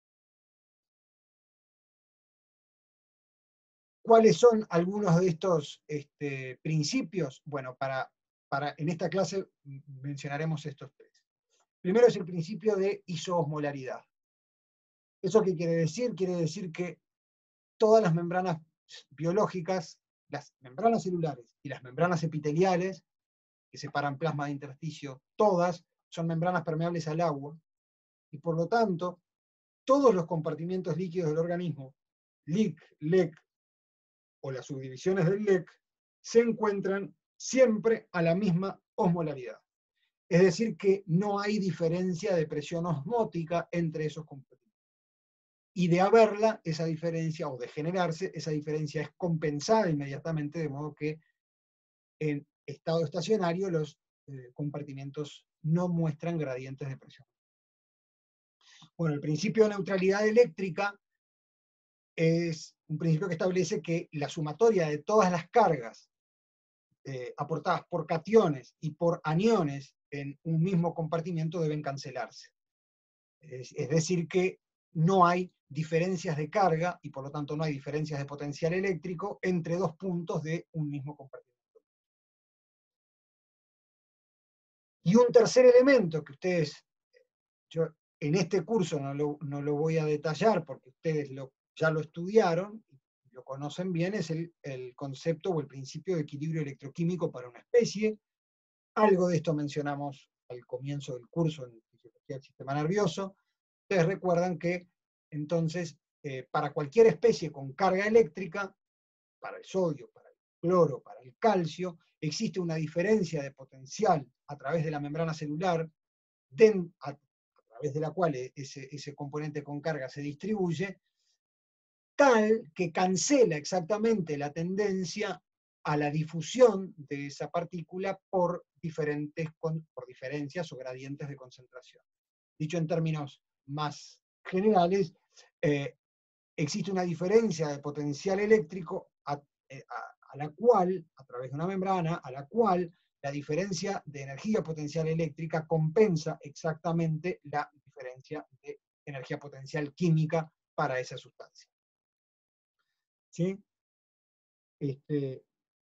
¿Cuáles son algunos de estos este, principios? Bueno, para, para, en esta clase mencionaremos estos tres. Primero es el principio de isoosmolaridad. ¿Eso qué quiere decir? Quiere decir que todas las membranas biológicas, las membranas celulares y las membranas epiteliales, que separan plasma de intersticio, todas son membranas permeables al agua, y por lo tanto, todos los compartimientos líquidos del organismo, L I C, L E C, o las subdivisiones del L E C, se encuentran siempre a la misma osmolaridad. Es decir, que no hay diferencia de presión osmótica entre esos compartimentos. Y de haberla, esa diferencia, o de generarse, esa diferencia es compensada inmediatamente, de modo que en estado estacionario los eh, compartimentos no muestran gradientes de presión. Bueno, el principio de neutralidad eléctrica es un principio que establece que la sumatoria de todas las cargas eh, aportadas por cationes y por aniones en un mismo compartimento deben cancelarse. Es, es decir, que no hay diferencias de carga y por lo tanto no hay diferencias de potencial eléctrico entre dos puntos de un mismo compartimento. Y un tercer elemento que ustedes, yo en este curso no lo, no lo voy a detallar porque ustedes lo, ya lo estudiaron, lo conocen bien, es el, el concepto o el principio de equilibrio electroquímico para una especie. Algo de esto mencionamos al comienzo del curso en fisiología del sistema nervioso. Ustedes recuerdan que entonces eh, para cualquier especie con carga eléctrica, para el sodio, para el cloro, para el calcio, existe una diferencia de potencial a través de la membrana celular, de, a, a través de la cual ese, ese componente con carga se distribuye, tal que cancela exactamente la tendencia a la difusión de esa partícula por, diferentes, por diferencias o gradientes de concentración. Dicho en términos más generales, eh, existe una diferencia de potencial eléctrico a, a, a la cual, a través de una membrana, a la cual la diferencia de energía potencial eléctrica compensa exactamente la diferencia de energía potencial química para esa sustancia. ¿Sí? Este,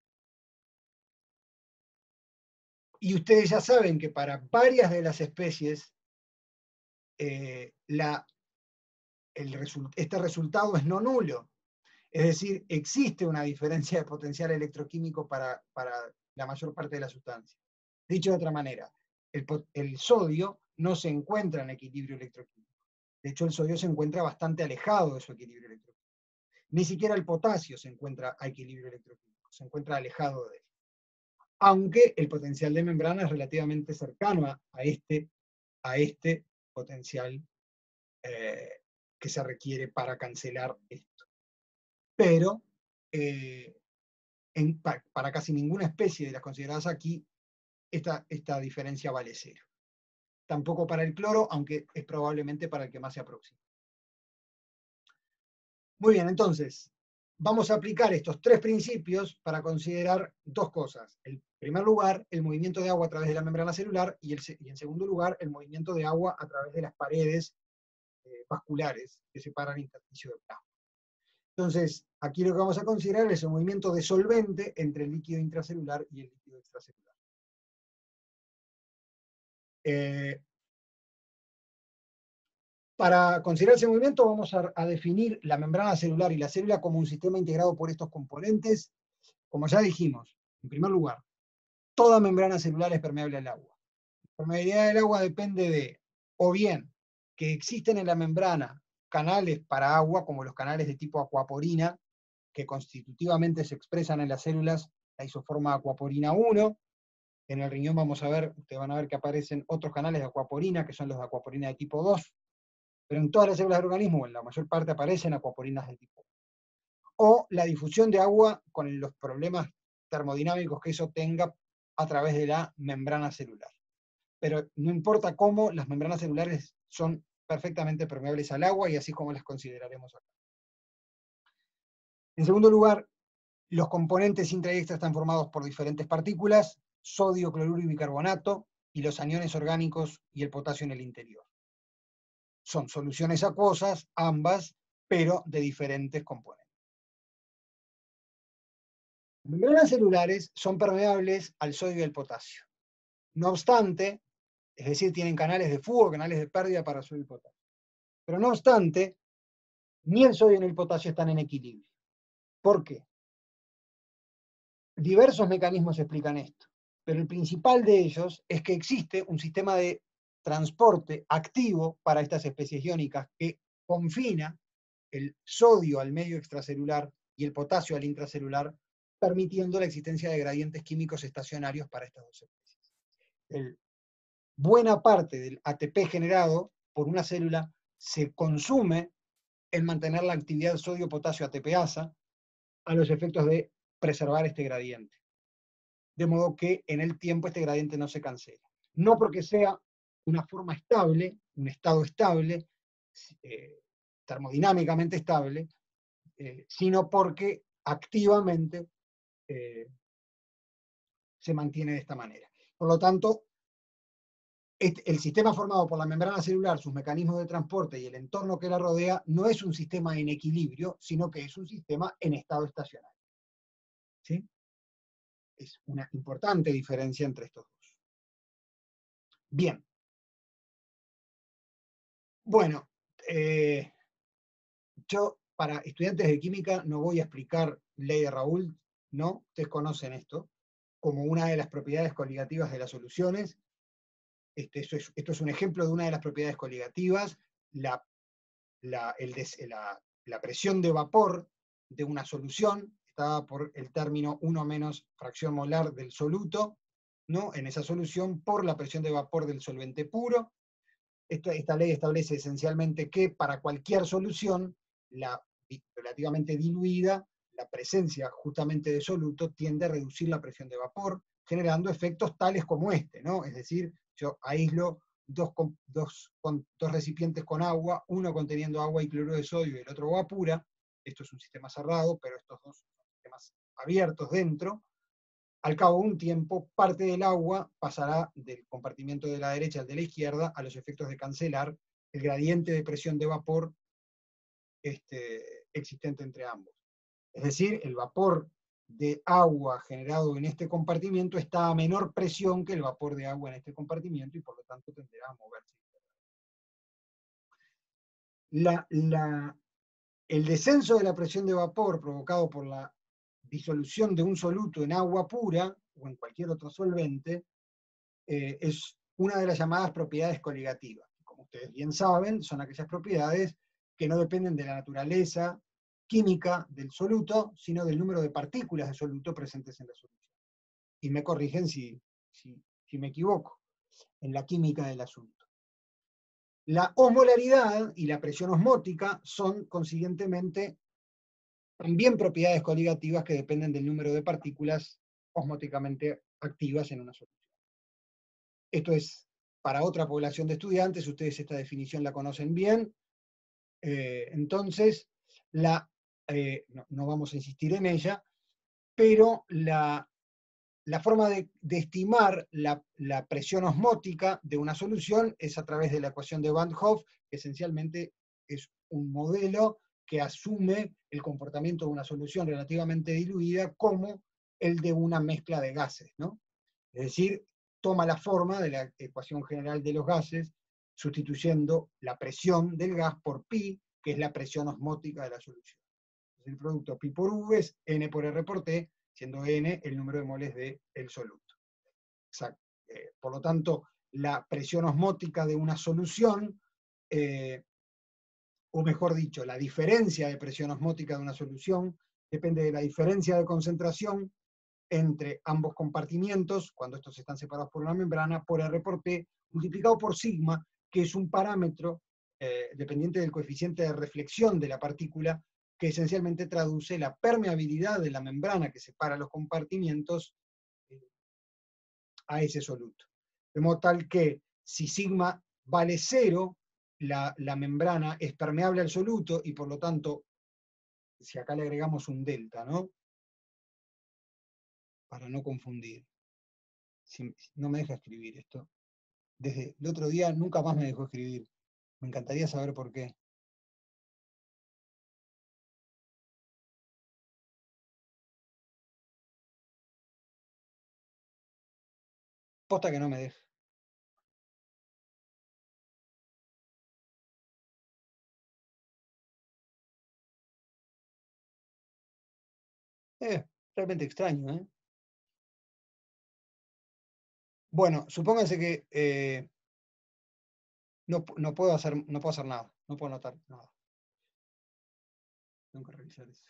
y ustedes ya saben que para varias de las especies, eh, la, el result, este resultado es no nulo. Es decir, existe una diferencia de potencial electroquímico para, para la mayor parte de la sustancia. Dicho de otra manera, el, el sodio no se encuentra en equilibrio electroquímico. De hecho, el sodio se encuentra bastante alejado de su equilibrio electroquímico. Ni siquiera el potasio se encuentra a equilibrio electroquímico, se encuentra alejado de él. Aunque el potencial de membrana es relativamente cercano a, a, este, a este potencial eh, que se requiere para cancelar esto. Pero eh, en, para, para casi ninguna especie de las consideradas aquí, esta, esta diferencia vale cero. Tampoco para el cloro, aunque es probablemente para el que más se aproxima. Muy bien, entonces, vamos a aplicar estos tres principios para considerar dos cosas. En primer lugar, el movimiento de agua a través de la membrana celular y, el, y en segundo lugar, el movimiento de agua a través de las paredes eh, vasculares que separan el intersticio del plasma. Entonces, aquí lo que vamos a considerar es el movimiento de solvente entre el líquido intracelular y el líquido extracelular. Eh, para considerar ese movimiento vamos a, a definir la membrana celular y la célula como un sistema integrado por estos componentes. Como ya dijimos, en primer lugar, toda membrana celular es permeable al agua. La permeabilidad del agua depende de, o bien, que existen en la membrana canales para agua, como los canales de tipo acuaporina, que constitutivamente se expresan en las células, la isoforma acuaporina uno. En el riñón vamos a ver, ustedes van a ver que aparecen otros canales de acuaporina, que son los de acuaporina de tipo dos. pero en todas las células del organismo, en la mayor parte, aparecen acuaporinas del tipo uno. O la difusión de agua con los problemas termodinámicos que eso tenga a través de la membrana celular. Pero no importa cómo, las membranas celulares son perfectamente permeables al agua y así como las consideraremos acá. En segundo lugar, los componentes intra y extra están formados por diferentes partículas, sodio, cloruro y bicarbonato, y los aniones orgánicos y el potasio en el interior. Son soluciones acuosas, ambas, pero de diferentes componentes. Las membranas celulares son permeables al sodio y al potasio. No obstante, es decir, tienen canales de fuga, canales de pérdida para sodio y potasio. Pero no obstante, ni el sodio ni el potasio están en equilibrio. ¿Por qué? Diversos mecanismos explican esto, pero el principal de ellos es que existe un sistema de transporte activo para estas especies iónicas que confina el sodio al medio extracelular y el potasio al intracelular, permitiendo la existencia de gradientes químicos estacionarios para estas dos especies. El, buena parte del A T P generado por una célula se consume en mantener la actividad sodio-potasio ATPasa a los efectos de preservar este gradiente. De modo que en el tiempo este gradiente no se cancela. No porque sea una forma estable, un estado estable, eh, termodinámicamente estable, eh, sino porque activamente eh, se mantiene de esta manera. Por lo tanto, este, el sistema formado por la membrana celular, sus mecanismos de transporte y el entorno que la rodea, no es un sistema en equilibrio, sino que es un sistema en estado estacionario. ¿Sí? Es una importante diferencia entre estos dos. Bien. Bueno, eh, yo para estudiantes de química no voy a explicar ley de Raoult, ¿no? Ustedes conocen esto, como una de las propiedades coligativas de las soluciones. Este, esto, es, esto es un ejemplo de una de las propiedades coligativas, la, la, el des, la, la presión de vapor de una solución, está dada por el término uno menos fracción molar del soluto, ¿no? En esa solución por la presión de vapor del solvente puro. Esta, esta ley establece esencialmente que para cualquier solución, la relativamente diluida, la presencia justamente de soluto tiende a reducir la presión de vapor, generando efectos tales como este, ¿no? Es decir, yo aíslo dos, dos, dos recipientes con agua, uno conteniendo agua y cloruro de sodio y el otro agua pura. Esto es un sistema cerrado, pero estos dos son sistemas abiertos dentro. Al cabo de un tiempo, parte del agua pasará del compartimiento de la derecha al de la izquierda a los efectos de cancelar el gradiente de presión de vapor este, existente entre ambos. Es decir, el vapor de agua generado en este compartimiento está a menor presión que el vapor de agua en este compartimiento y por lo tanto tenderá a moverse. La, la, el descenso de la presión de vapor provocado por la disolución de un soluto en agua pura o en cualquier otro solvente eh, es una de las llamadas propiedades coligativas. Como ustedes bien saben, son aquellas propiedades que no dependen de la naturaleza química del soluto, sino del número de partículas de soluto presentes en la solución. Y me corrigen si, si, si me equivoco en la química del asunto. La osmolaridad y la presión osmótica son, consiguientemente, también propiedades coligativas que dependen del número de partículas osmóticamente activas en una solución. Esto es para otra población de estudiantes, ustedes esta definición la conocen bien. Eh, entonces, la, eh, no, no vamos a insistir en ella, pero la, la forma de, de estimar la, la presión osmótica de una solución es a través de la ecuación de Van Hoff, que esencialmente es un modelo que asume el comportamiento de una solución relativamente diluida como el de una mezcla de gases, ¿no? Es decir, toma la forma de la ecuación general de los gases, sustituyendo la presión del gas por pi, que es la presión osmótica de la solución. Entonces, el producto pi por v es n por r por t, siendo n el número de moles del soluto. Exacto. Eh, por lo tanto, la presión osmótica de una solución, eh, o mejor dicho, la diferencia de presión osmótica de una solución, depende de la diferencia de concentración entre ambos compartimientos, cuando estos están separados por una membrana, por R por T, multiplicado por sigma, que es un parámetro eh, dependiente del coeficiente de reflexión de la partícula, que esencialmente traduce la permeabilidad de la membrana que separa los compartimientos eh, a ese soluto. De modo tal que si sigma vale cero, la, la membrana es permeable al soluto y por lo tanto, si acá le agregamos un delta, ¿no? Para no confundir. Si, no me deja escribir esto. Desde el otro día nunca más me dejó escribir. Me encantaría saber por qué. Posta que no me deja. Es realmente extraño, ¿eh? Bueno, supónganse que eh, no, no, puedo hacer, no puedo hacer nada. No puedo anotar nada. Tengo que revisar eso.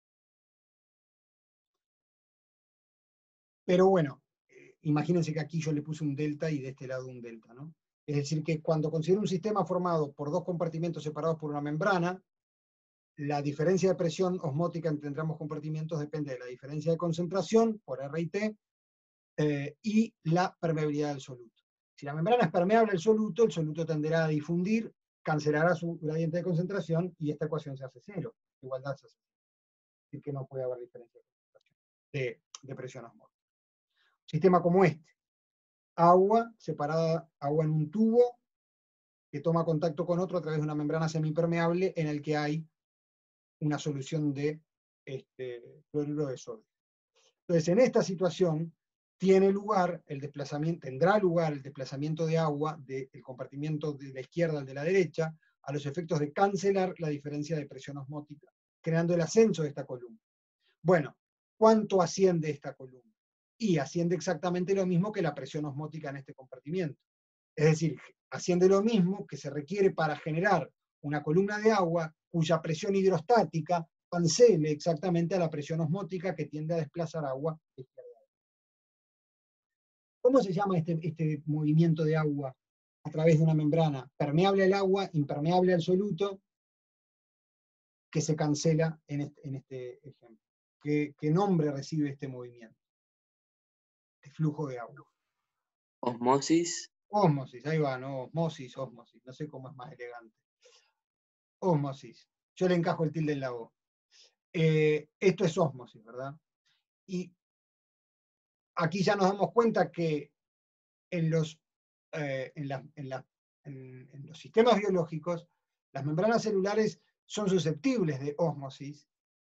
Pero bueno, eh, imagínense que aquí yo le puse un delta y de este lado un delta, ¿no? Es decir, que cuando considero un sistema formado por dos compartimentos separados por una membrana, la diferencia de presión osmótica entre ambos compartimentos depende de la diferencia de concentración, por R y T, eh, y la permeabilidad del soluto. Si la membrana es permeable al soluto, el soluto tenderá a difundir, cancelará su gradiente de concentración y esta ecuación se hace cero. Igualdad se hace cero. Es decir, que no puede haber diferencia de concentración, de, de presión osmótica. Un sistema como este, agua separada, agua en un tubo que toma contacto con otro a través de una membrana semipermeable en el que hay una solución de este, cloruro de sodio. Entonces, en esta situación, tiene lugar el desplazamiento, tendrá lugar el desplazamiento de agua del compartimiento de la izquierda al de la derecha, a los efectos de cancelar la diferencia de presión osmótica, creando el ascenso de esta columna. Bueno, ¿cuánto asciende esta columna? Y asciende exactamente lo mismo que la presión osmótica en este compartimiento. Es decir, asciende lo mismo que se requiere para generar una columna de agua cuya presión hidrostática cancele exactamente a la presión osmótica que tiende a desplazar agua de izquierda a derecha. ¿Cómo se llama este, este movimiento de agua a través de una membrana? Permeable al agua, impermeable al soluto, que se cancela en este, en este ejemplo. ¿Qué, ¿Qué nombre recibe este movimiento? Este flujo de agua. Osmosis. Ósmosis, ahí va, ¿no? Osmosis, ósmosis, no sé cómo es más elegante. Ósmosis. Yo le encajo el tilde en la O. Eh, esto es ósmosis, ¿verdad? Y aquí ya nos damos cuenta que en los, eh, en, la, en, la, en, en los sistemas biológicos, las membranas celulares son susceptibles de ósmosis,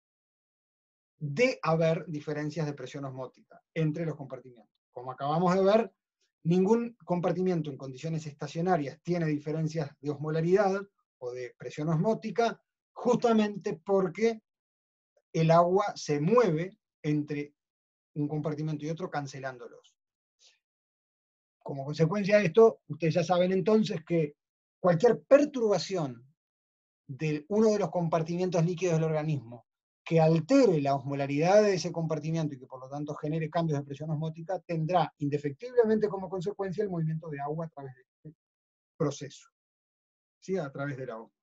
de haber diferencias de presión osmótica entre los compartimentos. Como acabamos de ver, ningún compartimento en condiciones estacionarias tiene diferencias de osmolaridad o de presión osmótica, justamente porque el agua se mueve entre un compartimento y otro cancelándolos. Como consecuencia de esto, ustedes ya saben entonces que cualquier perturbación de uno de los compartimentos líquidos del organismo que altere la osmolaridad de ese compartimento y que por lo tanto genere cambios de presión osmótica, tendrá indefectiblemente como consecuencia el movimiento de agua a través de este proceso, ¿sí? A través de la osmosis.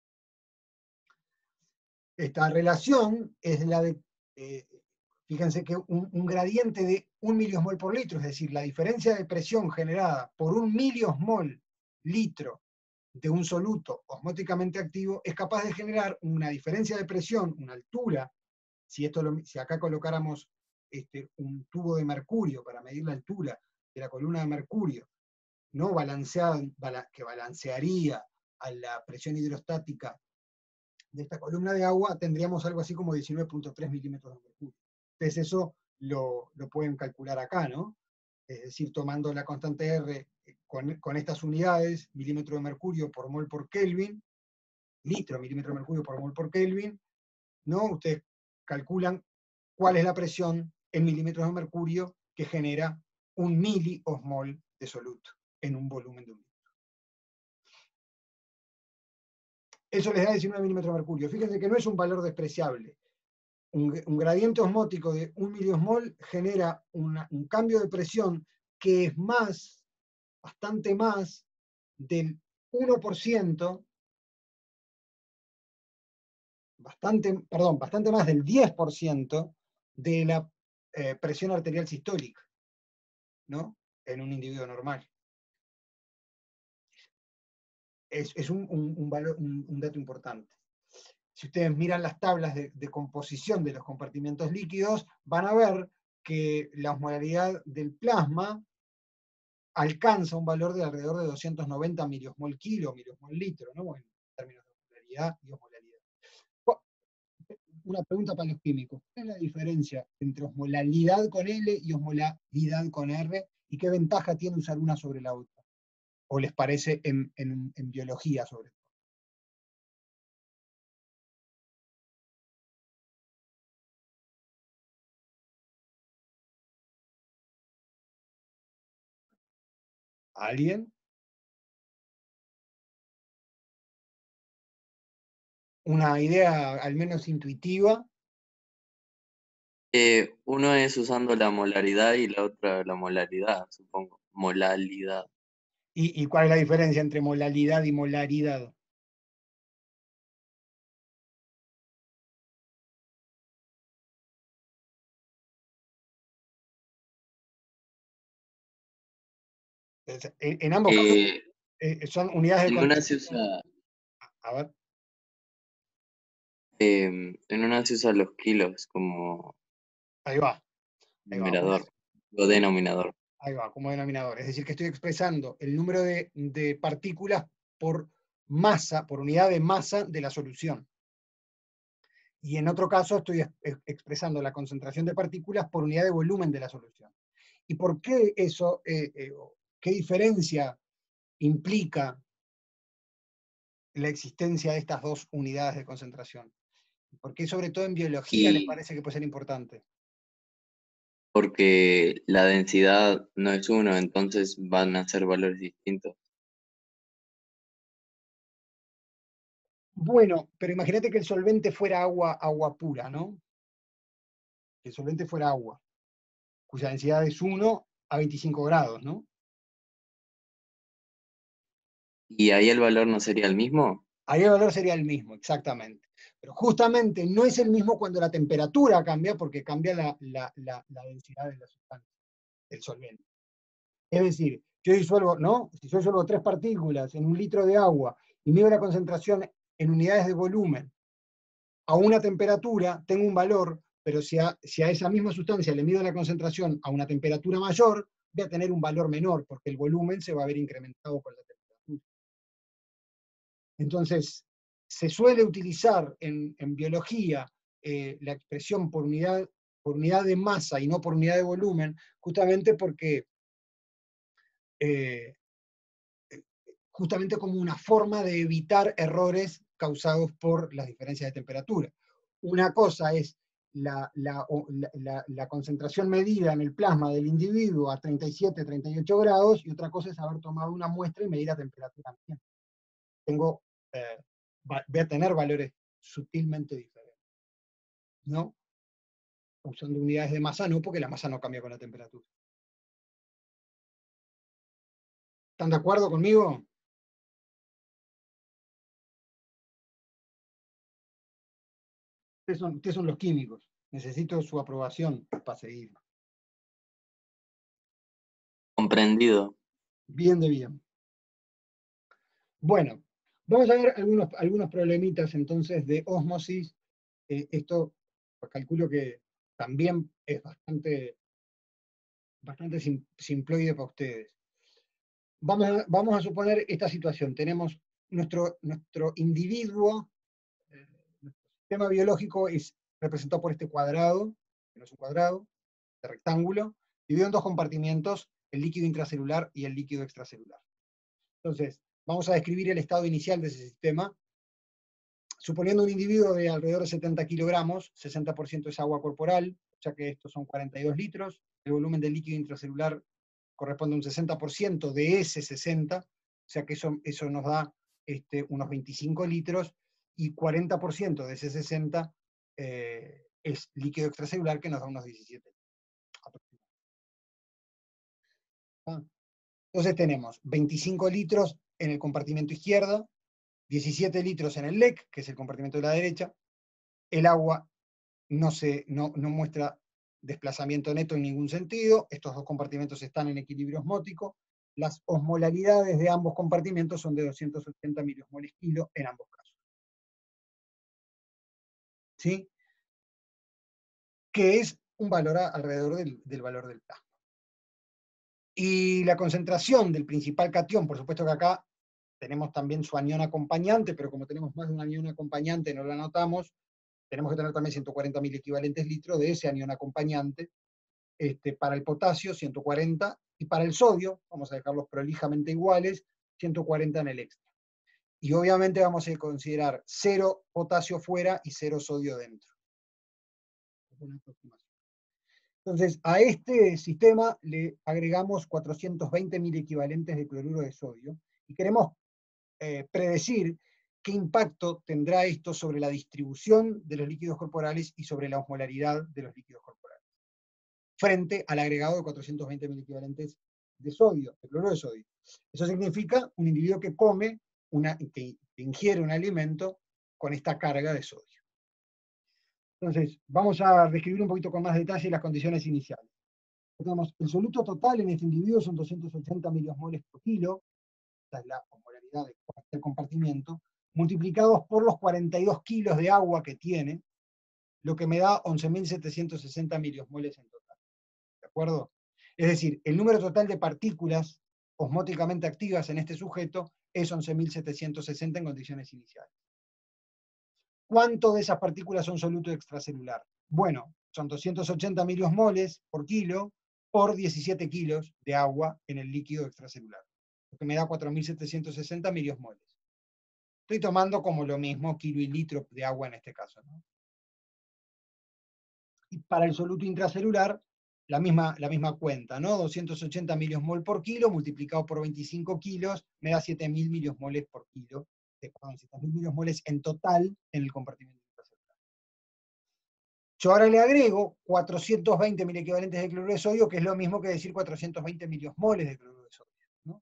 Esta relación es la de, eh, fíjense que un, un gradiente de un miliosmol por litro, es decir, la diferencia de presión generada por un miliosmol litro de un soluto osmóticamente activo es capaz de generar una diferencia de presión, una altura. Si, esto lo, si acá colocáramos este, un tubo de mercurio para medir la altura de la columna de mercurio, ¿no? Balanceado, que balancearía a la presión hidrostática de esta columna de agua, tendríamos algo así como diecinueve punto tres milímetros de mercurio. Entonces eso lo, lo pueden calcular acá, ¿no? Es decir, tomando la constante R con, con estas unidades, milímetro de mercurio por mol por Kelvin, litro, milímetro de mercurio por mol por Kelvin, ¿no? Ustedes calculan cuál es la presión en milímetros de mercurio que genera un miliosmol de soluto en un volumen de un litro. Eso les da diecinueve milímetros de mercurio. Fíjense que no es un valor despreciable. Un, un gradiente osmótico de un miliosmol genera una, un cambio de presión que es más, bastante más del uno por ciento bastante, perdón, bastante más del diez por ciento de la eh, presión arterial sistólica, ¿no? En un individuo normal. Es, es un, un, un, valor, un, un dato importante. Si ustedes miran las tablas de, de composición de los compartimentos líquidos, van a ver que la osmolaridad del plasma alcanza un valor de alrededor de doscientos noventa miliosmol kilo, miliosmol litro, ¿no? En términos de osmolaridad y osmolaridad. Una pregunta para los químicos. ¿Cuál es la diferencia entre osmolaridad con L y osmolaridad con R? ¿Y qué ventaja tiene usar una sobre la otra? ¿O les parece en, en, en biología sobre todo? ¿Alguien? Una idea al menos intuitiva. Eh, uno es usando la molaridad y la otra la molaridad, supongo. Molalidad. ¿Y, y cuál es la diferencia entre molalidad y molaridad? En, en ambos casos Eh, eh, son unidades de en una se concentración. usa, A ver. eh, en una se usa los kilos como Ahí va. Ahí va. Una, numerador o denominador. Ahí va, como denominador. Es decir, que estoy expresando el número de, de partículas por masa, por unidad de masa de la solución. Y en otro caso estoy ex expresando la concentración de partículas por unidad de volumen de la solución. ¿Y por qué eso, eh, eh, qué diferencia implica la existencia de estas dos unidades de concentración? ¿Por qué sobre todo en biología les Y parece que puede ser importante? porque la densidad no es uno, entonces van a ser valores distintos. Bueno, pero imagínate que el solvente fuera agua, agua pura, ¿no? Que el solvente fuera agua, cuya densidad es uno a veinticinco grados, ¿no? ¿Y ahí el valor no sería el mismo? Ahí el valor sería el mismo, exactamente. Pero justamente no es el mismo cuando la temperatura cambia, porque cambia la, la, la, la densidad de la sustancia, del solvente. Es decir, yo disuelvo, ¿no? Si yo disuelvo tres partículas en un litro de agua y mido la concentración en unidades de volumen a una temperatura, tengo un valor, pero si a, si a esa misma sustancia le mido la concentración a una temperatura mayor, voy a tener un valor menor, porque el volumen se va a ver incrementado con la temperatura. Entonces, se suele utilizar en, en biología eh, la expresión por unidad, por unidad de masa y no por unidad de volumen, justamente porque eh, justamente como una forma de evitar errores causados por las diferencias de temperatura. Una cosa es la, la, la, la, concentración medida en el plasma del individuo a treinta y siete, treinta y ocho grados, y otra cosa es haber tomado una muestra y medir la temperatura ambiente. Tengo, eh, voy a tener valores sutilmente diferentes, ¿no? Usando unidades de masa no, porque la masa no cambia con la temperatura. ¿Están de acuerdo conmigo? Ustedes son, ustedes son los químicos. Necesito su aprobación para seguir. Comprendido. Bien de bien. Bueno, vamos a ver algunos, algunos problemitas entonces de ósmosis. Eh, esto pues, calculo que también es bastante, bastante sim, simploide para ustedes. Vamos a, vamos a suponer esta situación. Tenemos nuestro, nuestro individuo, eh, nuestro sistema biológico es representado por este cuadrado, que no es un cuadrado, este rectángulo, dividido en dos compartimientos, el líquido intracelular y el líquido extracelular. Entonces, vamos a describir el estado inicial de ese sistema. Suponiendo un individuo de alrededor de setenta kilogramos, sesenta por ciento es agua corporal, ya que estos son cuarenta y dos litros, el volumen del líquido intracelular corresponde a un sesenta por ciento de ese sesenta, o sea que eso, eso nos da este, unos veinticinco litros, y cuarenta por ciento de ese sesenta eh, es líquido extracelular, que nos da unos diecisiete. ¿Ah? Entonces tenemos veinticinco litros en el compartimento izquierdo, diecisiete litros en el L E C, que es el compartimento de la derecha, el agua no, se, no, no muestra desplazamiento neto en ningún sentido, estos dos compartimentos están en equilibrio osmótico, las osmolaridades de ambos compartimentos son de doscientos ochenta miliosmoles kilo en ambos casos. ¿Sí? Que es un valor a, alrededor del, del valor del plasma. Y la concentración del principal catión, por supuesto que acá tenemos también su anión acompañante, pero como tenemos más de un anión acompañante, no lo anotamos, tenemos que tener también ciento cuarenta mil equivalentes litros de ese anión acompañante. Este, para el potasio, ciento cuarenta, y para el sodio, vamos a dejarlos prolijamente iguales, ciento cuarenta en el extra. Y obviamente vamos a considerar cero potasio fuera y cero sodio dentro. Entonces, a este sistema le agregamos cuatrocientos veinte mil equivalentes de cloruro de sodio, y queremos eh, predecir qué impacto tendrá esto sobre la distribución de los líquidos corporales y sobre la osmolaridad de los líquidos corporales, frente al agregado de cuatrocientos veinte mil equivalentes de sodio, de cloruro de sodio. Eso significa un individuo que come, una, que, que ingiere un alimento con esta carga de sodio. Entonces, vamos a describir un poquito con más detalle las condiciones iniciales. Tenemos el soluto total en este individuo son doscientos ochenta miliosmoles por kilo, esta es la osmolaridad del compartimiento, multiplicados por los cuarenta y dos kilos de agua que tiene, lo que me da once mil setecientos sesenta miliosmoles en total. ¿De acuerdo? Es decir, el número total de partículas osmóticamente activas en este sujeto es once mil setecientos sesenta en condiciones iniciales. ¿Cuánto de esas partículas son soluto extracelular? Bueno, son doscientos ochenta miliosmoles por kilo por diecisiete kilos de agua en el líquido extracelular, lo que me da cuatro mil setecientos sesenta miliosmoles. Estoy tomando como lo mismo kilo y litro de agua en este caso, ¿no? Y para el soluto intracelular, la misma, la misma cuenta, ¿no? doscientos ochenta miliosmol por kilo multiplicado por veinticinco kilos me da siete mil miliosmoles por kilo. Perdón, siete mil miliosmoles en total en el compartimento intracelular. Yo ahora le agrego cuatrocientos veinte mil equivalentes de cloruro de sodio, que es lo mismo que decir cuatrocientos veinte miliosmoles de cloruro de sodio, ¿no?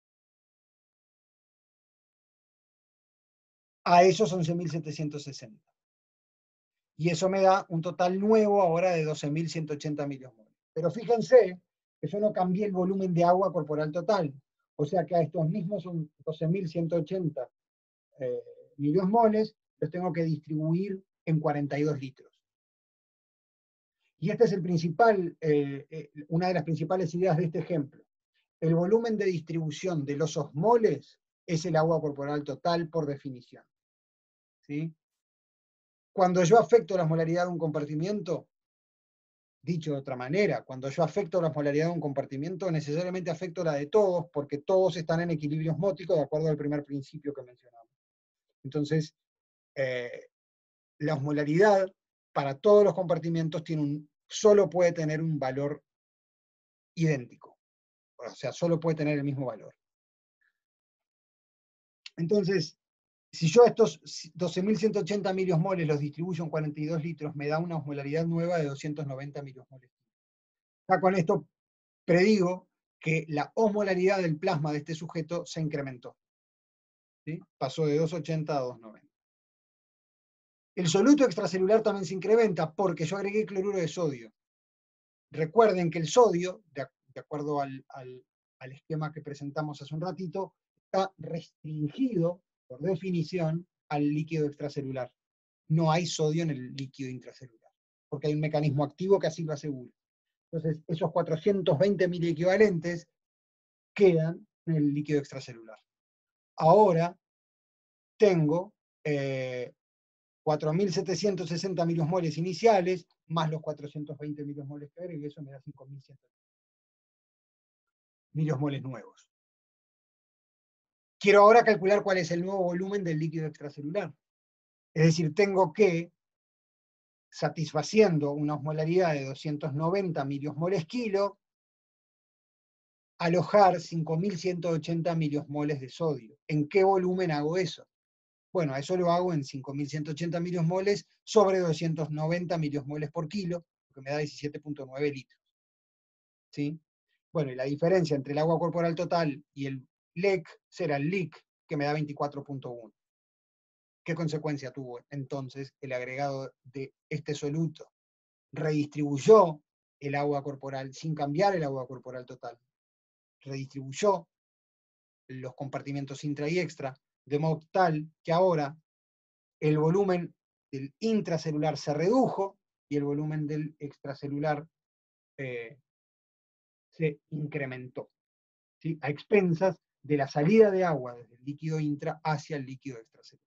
A esos once mil setecientos sesenta. Y eso me da un total nuevo ahora de doce mil ciento ochenta miliosmoles. Pero fíjense que yo no cambié el volumen de agua corporal total. O sea que a estos mismos doce mil ciento ochenta eh, miliosmoles los tengo que distribuir en cuarenta y dos litros. Y esta es el principal, eh, eh, una de las principales ideas de este ejemplo. El volumen de distribución de los osmoles es el agua corporal total por definición. ¿Sí? Cuando yo afecto la osmolaridad de un compartimiento, dicho de otra manera, cuando yo afecto la osmolaridad de un compartimiento, necesariamente afecto la de todos, porque todos están en equilibrio osmótico de acuerdo al primer principio que mencionamos. Entonces, eh, la osmolaridad para todos los compartimentos tiene un, solo puede tener un valor idéntico. O sea, solo puede tener el mismo valor. Entonces, si yo estos doce mil ciento ochenta miliosmoles los distribuyo en cuarenta y dos litros, me da una osmolaridad nueva de doscientos noventa miliosmoles. Ya con esto predigo que la osmolaridad del plasma de este sujeto se incrementó. ¿Sí? Pasó de doscientos ochenta a doscientos noventa. El soluto extracelular también se incrementa porque yo agregué cloruro de sodio. Recuerden que el sodio, de, de acuerdo al, al, al esquema que presentamos hace un ratito, está restringido, por definición, al líquido extracelular. No hay sodio en el líquido intracelular, porque hay un mecanismo activo que así lo asegura. Entonces, esos cuatrocientos veinte mil equivalentes quedan en el líquido extracelular. Ahora tengo eh, cuatro mil setecientos sesenta miliosmoles iniciales, más los cuatrocientos veinte miliosmoles que agregué, eso me da cinco mil cien miliosmoles nuevos. Quiero ahora calcular cuál es el nuevo volumen del líquido extracelular. Es decir, tengo que, satisfaciendo una osmolaridad de doscientos noventa miliosmoles kilo, alojar cinco mil ciento ochenta miliosmoles de sodio. ¿En qué volumen hago eso? Bueno, eso lo hago en cinco mil ciento ochenta miliosmoles sobre doscientos noventa miliosmoles por kilo, lo que me da diecisiete punto nueve litros. ¿Sí? Bueno, y la diferencia entre el agua corporal total y el L E C será el L I C, que me da veinticuatro punto uno. ¿Qué consecuencia tuvo entonces el agregado de este soluto? Redistribuyó el agua corporal sin cambiar el agua corporal total. Redistribuyó los compartimentos intra y extra, de modo tal que ahora el volumen del intracelular se redujo y el volumen del extracelular eh, se incrementó, ¿sí? A expensas de la salida de agua desde el líquido intra hacia el líquido extracelular.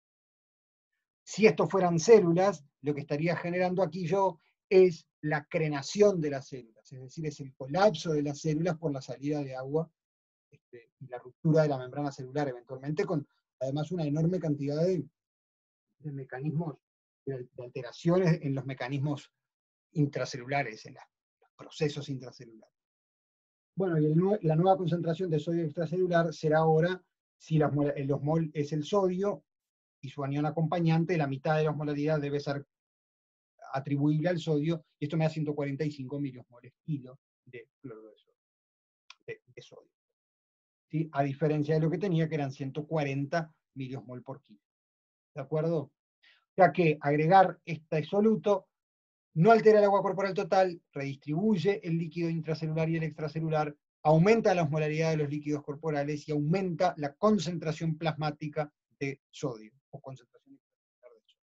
Si estos fueran células, lo que estaría generando aquí yo es la crenación de las células, es decir, es el colapso de las células por la salida de agua este, y la ruptura de la membrana celular eventualmente, con además una enorme cantidad de, de mecanismos, de, de alteraciones en los mecanismos intracelulares, en la, los procesos intracelulares. Bueno, y el, la nueva concentración de sodio extracelular será ahora, si las, los mol es el sodio, y su anión acompañante, la mitad de la osmolaridad debe ser atribuible al sodio, y esto me da ciento cuarenta y cinco miliosmoles kilo de cloruro de sodio. De, de sodio. ¿Sí? A diferencia de lo que tenía, que eran ciento cuarenta miliosmol por kilo. ¿De acuerdo? O sea que agregar este soluto no altera el agua corporal total, redistribuye el líquido intracelular y el extracelular, aumenta la osmolaridad de los líquidos corporales y aumenta la concentración plasmática de sodio, o concentración extracelular de sodio.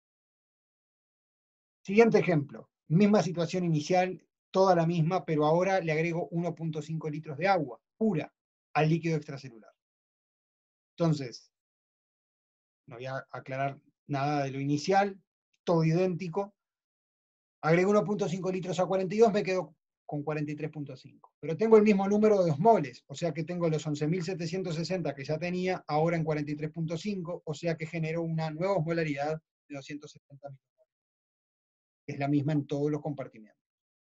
Siguiente ejemplo, misma situación inicial, toda la misma, pero ahora le agrego uno punto cinco litros de agua pura al líquido extracelular. Entonces, no voy a aclarar nada de lo inicial, todo idéntico. Agrego uno punto cinco litros a cuarenta y dos, me quedo con cuarenta y tres punto cinco. Pero tengo el mismo número de osmoles, o sea que tengo los once mil setecientos sesenta que ya tenía, ahora en cuarenta y tres punto cinco, o sea que genero una nueva osmolaridad de doscientos setenta mil. Es la misma en todos los compartimentos.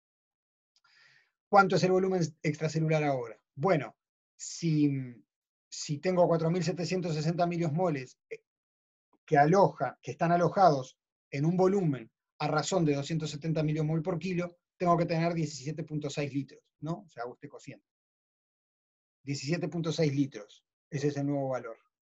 ¿Cuánto es el volumen extracelular ahora? Bueno, si, si tengo cuatro mil setecientos sesenta miliosmoles que, aloja, que están alojados en un volumen a razón de doscientos setenta miliosmol por kilo, tengo que tener diecisiete punto seis litros, ¿no? O sea, hago este cociente. diecisiete punto seis litros, ese es el nuevo valor.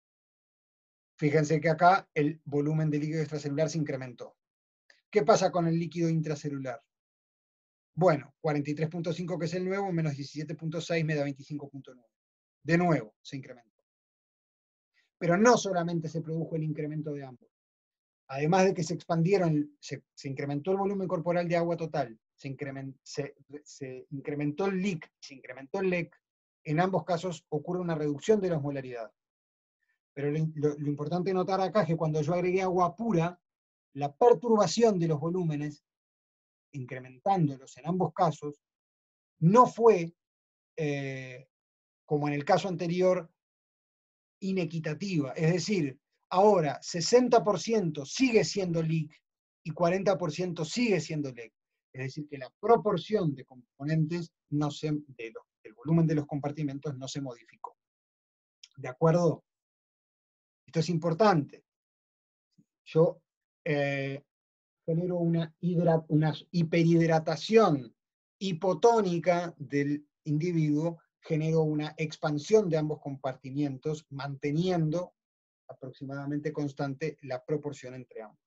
Fíjense que acá el volumen de líquido extracelular se incrementó. ¿Qué pasa con el líquido intracelular? Bueno, cuarenta y tres punto cinco, que es el nuevo, menos diecisiete punto seis me da veinticinco punto nueve. De nuevo, se incrementó. Pero no solamente se produjo el incremento de ambos. Además de que se expandieron, se, se incrementó el volumen corporal de agua total, se, increment, se, se incrementó el L I C, se incrementó el L E C, en ambos casos ocurre una reducción de la osmolaridad. Pero lo, lo, lo importante notar acá es que cuando yo agregué agua pura, la perturbación de los volúmenes, incrementándolos en ambos casos, no fue, eh, como en el caso anterior, inequitativa. Es decir, ahora sesenta por ciento sigue siendo L I C y cuarenta por ciento sigue siendo L E C. Es decir, que la proporción de componentes no se, de los, del volumen de los compartimentos no se modificó. ¿De acuerdo? Esto es importante. Yo eh, genero una, hidrat, una hiperhidratación hipotónica del individuo, genero una expansión de ambos compartimientos, manteniendo aproximadamente constante la proporción entre ambos.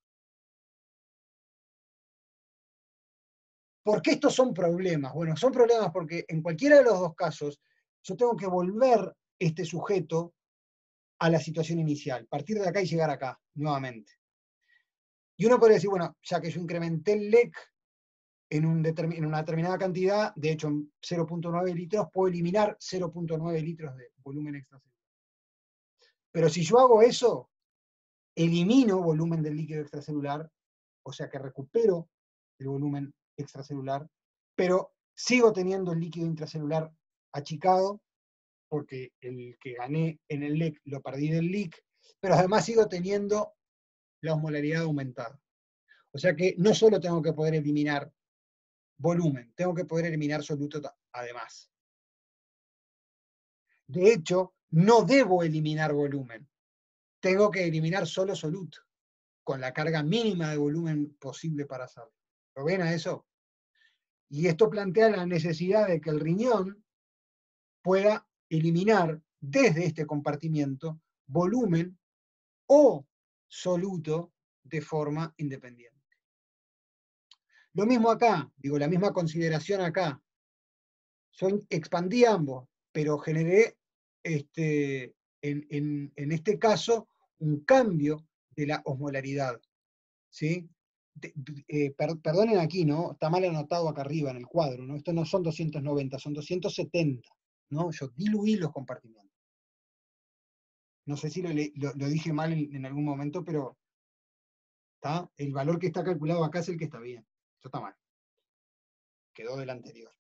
¿Por qué estos son problemas? Bueno, son problemas porque en cualquiera de los dos casos yo tengo que volver este sujeto a la situación inicial, partir de acá y llegar acá, nuevamente. Y uno podría decir, bueno, ya que yo incrementé el L E C en, un en una determinada cantidad, de hecho en cero punto nueve litros, puedo eliminar cero punto nueve litros de volumen extracelular. Pero si yo hago eso, elimino volumen del líquido extracelular, o sea que recupero el volumen extracelular, pero sigo teniendo el líquido intracelular achicado, porque el que gané en el L E C lo perdí del L I C, pero además sigo teniendo la osmolaridad aumentada. O sea que no solo tengo que poder eliminar volumen, tengo que poder eliminar soluto además. De hecho, no debo eliminar volumen, tengo que eliminar solo soluto, con la carga mínima de volumen posible para hacerlo. ¿Lo ven a eso? Y esto plantea la necesidad de que el riñón pueda eliminar desde este compartimiento volumen o soluto de forma independiente. Lo mismo acá, digo, la misma consideración acá. Yo expandí ambos, pero generé este, en, en, en este caso un cambio de la osmolaridad. ¿Sí? De, eh, per, perdonen aquí, ¿no? Está mal anotado acá arriba en el cuadro, ¿no? Estos no son doscientos noventa, son doscientos setenta, ¿no? Yo diluí los compartimentos. No sé si lo, lo, lo dije mal en, en algún momento, pero ¿está? El valor que está calculado acá es el que está bien. Esto está mal. Quedó del anterior.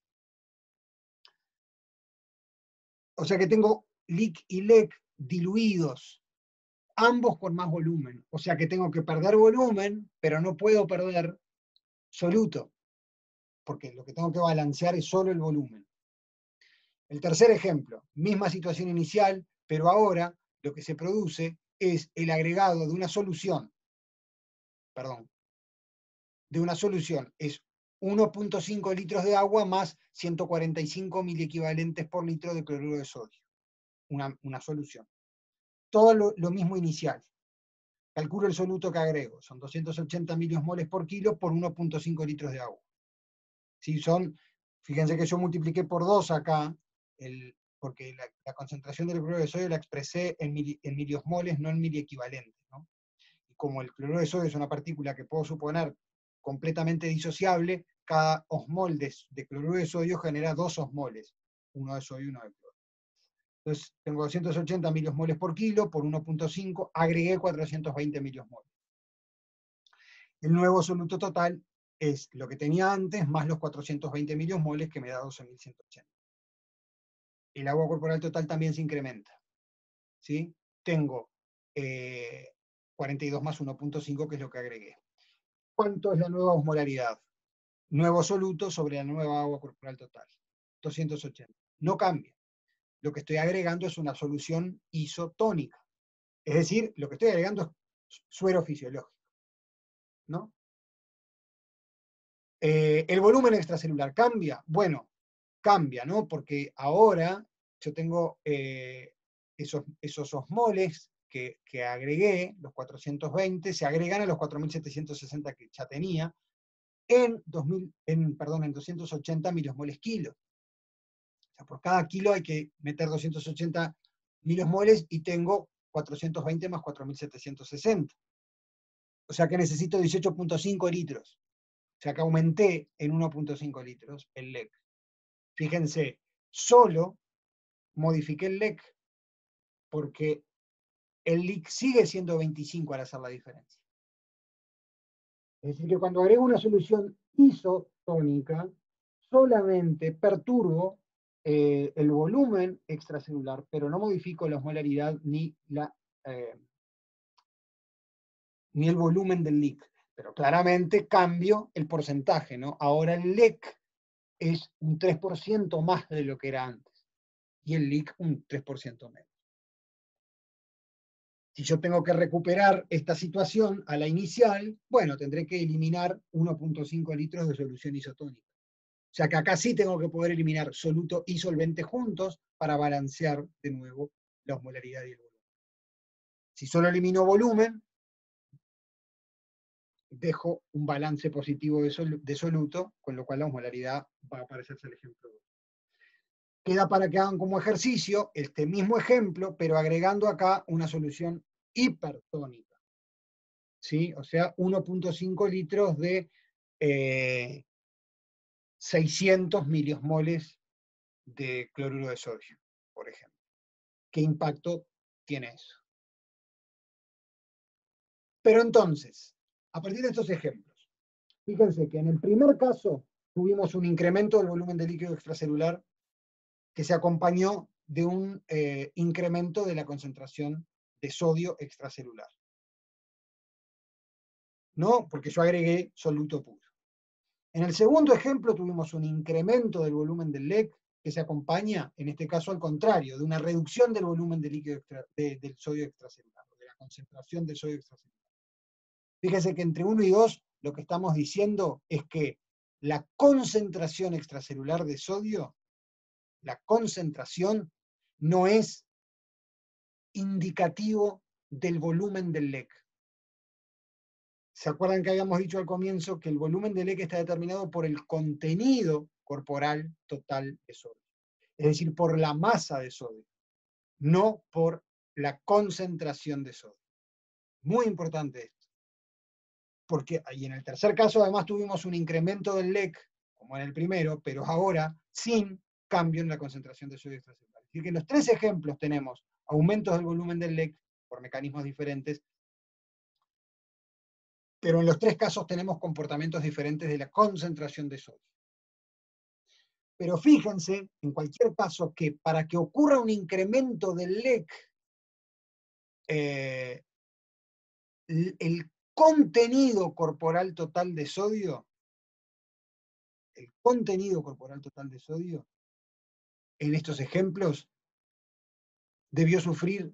O sea que tengo L I C y L E C diluidos, ambos con más volumen. O sea que tengo que perder volumen, pero no puedo perder soluto, porque lo que tengo que balancear es solo el volumen. El tercer ejemplo, misma situación inicial, pero ahora lo que se produce es el agregado de una solución, perdón, de una solución, es uno punto cinco litros de agua más ciento cuarenta y cinco miliequivalentes por litro de cloruro de sodio. Una, una solución. Todo lo, lo mismo inicial. Calculo el soluto que agrego. Son doscientos ochenta miliosmoles por kilo por uno punto cinco litros de agua. Si son, fíjense que yo multipliqué por dos acá, el, porque la, la concentración del cloruro de sodio la expresé en, mili, en miliosmoles, no en miliequivalentes, ¿no? Y como el cloruro de sodio es una partícula que puedo suponer completamente disociable, cada osmol de, de cloruro de sodio genera dos osmoles, uno de sodio y uno de cloro. Entonces tengo doscientos ochenta miliosmoles por kilo por uno punto cinco, agregué cuatrocientos veinte miliosmoles. El nuevo soluto total es lo que tenía antes más los cuatrocientos veinte miliosmoles que me da doce mil ciento ochenta. El agua corporal total también se incrementa. ¿Sí? Tengo eh, cuarenta y dos más uno punto cinco, que es lo que agregué. ¿Cuánto es la nueva osmolaridad? Nuevo soluto sobre la nueva agua corporal total. doscientos ochenta. No cambia. Lo que estoy agregando es una solución isotónica. Es decir, lo que estoy agregando es suero fisiológico, ¿no? Eh, ¿El volumen extracelular cambia? Bueno, cambia, ¿no? Porque ahora yo tengo eh, esos, esos osmoles que, que agregué, los cuatrocientos veinte, se agregan a los cuatro mil setecientos sesenta que ya tenía, en, dos mil, en, perdón, en doscientos ochenta miliosmoles kilo. O sea, por cada kilo hay que meter doscientos ochenta miliosmoles y tengo cuatrocientos veinte más cuatro mil setecientos sesenta. O sea que necesito dieciocho punto cinco litros. O sea que aumenté en uno punto cinco litros el L E C. Fíjense, solo modifiqué el L E C porque el L I C sigue siendo veinticinco al hacer la diferencia. Es decir, que cuando agrego una solución isotónica, solamente perturbo eh, el volumen extracelular, pero no modifico la osmolaridad ni, la, eh, ni el volumen del L I C. Pero claramente cambio el porcentaje, ¿no? Ahora el L E C es un tres por ciento más de lo que era antes, y el L I C un tres por ciento menos. Si yo tengo que recuperar esta situación a la inicial, bueno, tendré que eliminar uno punto cinco litros de solución isotónica. O sea que acá sí tengo que poder eliminar soluto y solvente juntos para balancear de nuevo la osmolaridad y el volumen. Si solo elimino volumen, dejo un balance positivo de, sol, de soluto, con lo cual la osmolaridad va a aparecerse el ejemplo dos. Queda para que hagan como ejercicio este mismo ejemplo, pero agregando acá una solución hipertónica. ¿Sí? O sea, uno punto cinco litros de eh, seiscientos miliosmoles de cloruro de sodio, por ejemplo. ¿Qué impacto tiene eso? Pero entonces, a partir de estos ejemplos, fíjense que en el primer caso tuvimos un incremento del volumen de líquido extracelular que se acompañó de un eh, incremento de la concentración de sodio extracelular. ¿No? Porque yo agregué soluto puro. En el segundo ejemplo tuvimos un incremento del volumen del L E C que se acompaña, en este caso al contrario, de una reducción del volumen de líquido extra, de, del sodio extracelular, de la concentración de sodio extracelular. Fíjese que entre uno y dos lo que estamos diciendo es que la concentración extracelular de sodio, la concentración, no es indicativo del volumen del L E C. ¿Se acuerdan que habíamos dicho al comienzo que el volumen del Leck está determinado por el contenido corporal total de sodio? Es decir, por la masa de sodio, no por la concentración de sodio. Muy importante esto. Porque y en el tercer caso además tuvimos un incremento del Leck, como en el primero, pero ahora sin cambio en la concentración de sodio extracelular. Es decir, que en los tres ejemplos tenemos aumentos del volumen del Leck por mecanismos diferentes, pero en los tres casos tenemos comportamientos diferentes de la concentración de sodio. Pero fíjense, en cualquier caso, que para que ocurra un incremento del Leck, eh, el contenido corporal total de sodio, el contenido corporal total de sodio, en estos ejemplos, debió sufrir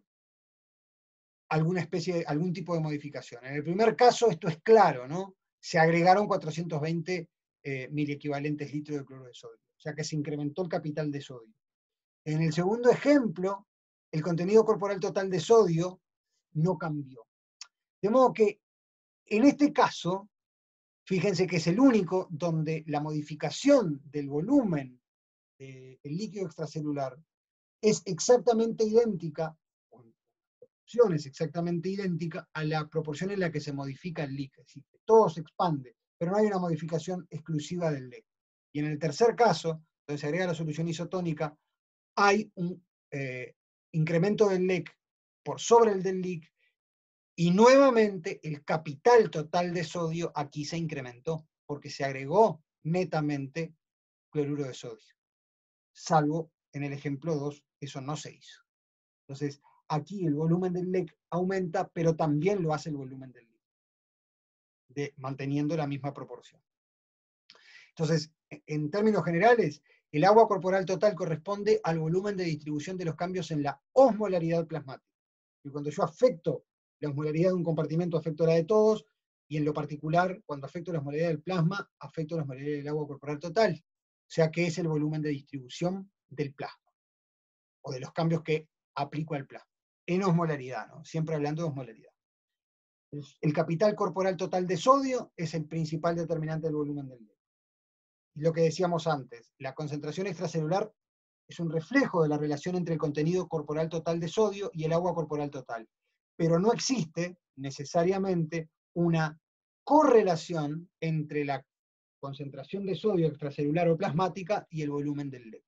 alguna especie, de, algún tipo de modificación. En el primer caso, esto es claro, ¿no? Se agregaron cuatrocientos veinte eh, miliequivalentes litros de cloruro de sodio, o sea que se incrementó el capital de sodio. En el segundo ejemplo, el contenido corporal total de sodio no cambió. De modo que, en este caso, fíjense que es el único donde la modificación del volumen del líquido extracelular es exactamente idéntica, o en proporción es exactamente idéntica a la proporción en la que se modifica el líquido. Es decir, todo se expande, pero no hay una modificación exclusiva del Leck. Y en el tercer caso, donde se agrega la solución isotónica, hay un eh, incremento del Leck por sobre el del Leck, y nuevamente el capital total de sodio aquí se incrementó, porque se agregó netamente cloruro de sodio. Salvo en el ejemplo dos, eso no se hizo. Entonces, aquí el volumen del Leck aumenta, pero también lo hace el volumen del Leck, de, manteniendo la misma proporción. Entonces, en términos generales, el agua corporal total corresponde al volumen de distribución de los cambios en la osmolaridad plasmática. Y cuando yo afecto la osmolaridad de un compartimento, afecto la de todos, y en lo particular, cuando afecto la osmolaridad del plasma, afecto la osmolaridad del agua corporal total. O sea que es el volumen de distribución del plasma, o de los cambios que aplico al plasma, en osmolaridad, ¿no? Siempre hablando de osmolaridad. El capital corporal total de sodio es el principal determinante del volumen del Leck. Y lo que decíamos antes, la concentración extracelular es un reflejo de la relación entre el contenido corporal total de sodio y el agua corporal total. Pero no existe necesariamente una correlación entre la concentración de sodio extracelular o plasmática y el volumen del Leck,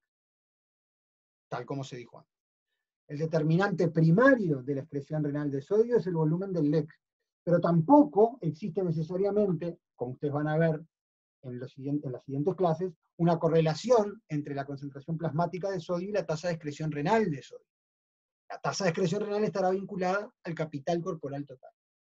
tal como se dijo antes. El determinante primario de la excreción renal de sodio es el volumen del Leck, pero tampoco existe necesariamente, como ustedes van a ver en, los siguientes, en las siguientes clases, una correlación entre la concentración plasmática de sodio y la tasa de excreción renal de sodio. La tasa de excreción renal estará vinculada al capital corporal total.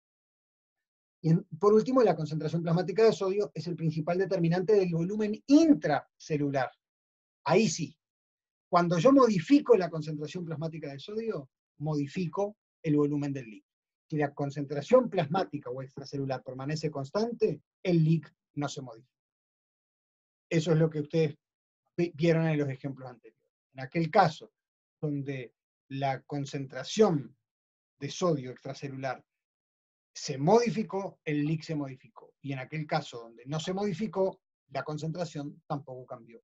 Y en, por último, la concentración plasmática de sodio es el principal determinante del volumen intracelular. Ahí sí. Cuando yo modifico la concentración plasmática de sodio, modifico el volumen del Leck. Si la concentración plasmática o extracelular permanece constante, el Leck no se modifica. Eso es lo que ustedes vieron en los ejemplos anteriores. En aquel caso, donde la concentración de sodio extracelular se modificó, el Leck se modificó. Y en aquel caso donde no se modificó, la concentración tampoco cambió.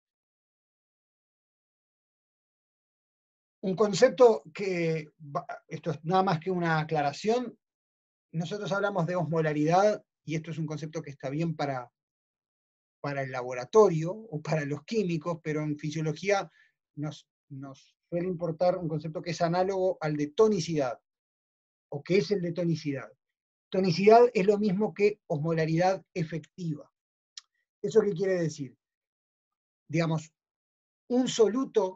Un concepto que, esto es nada más que una aclaración, nosotros hablamos de osmolaridad, y esto es un concepto que está bien para, para el laboratorio o para los químicos, pero en fisiología nos, nos suele importar un concepto que es análogo al de tonicidad, o que es el de tonicidad. Tonicidad es lo mismo que osmolaridad efectiva. ¿Eso qué quiere decir? Digamos, un soluto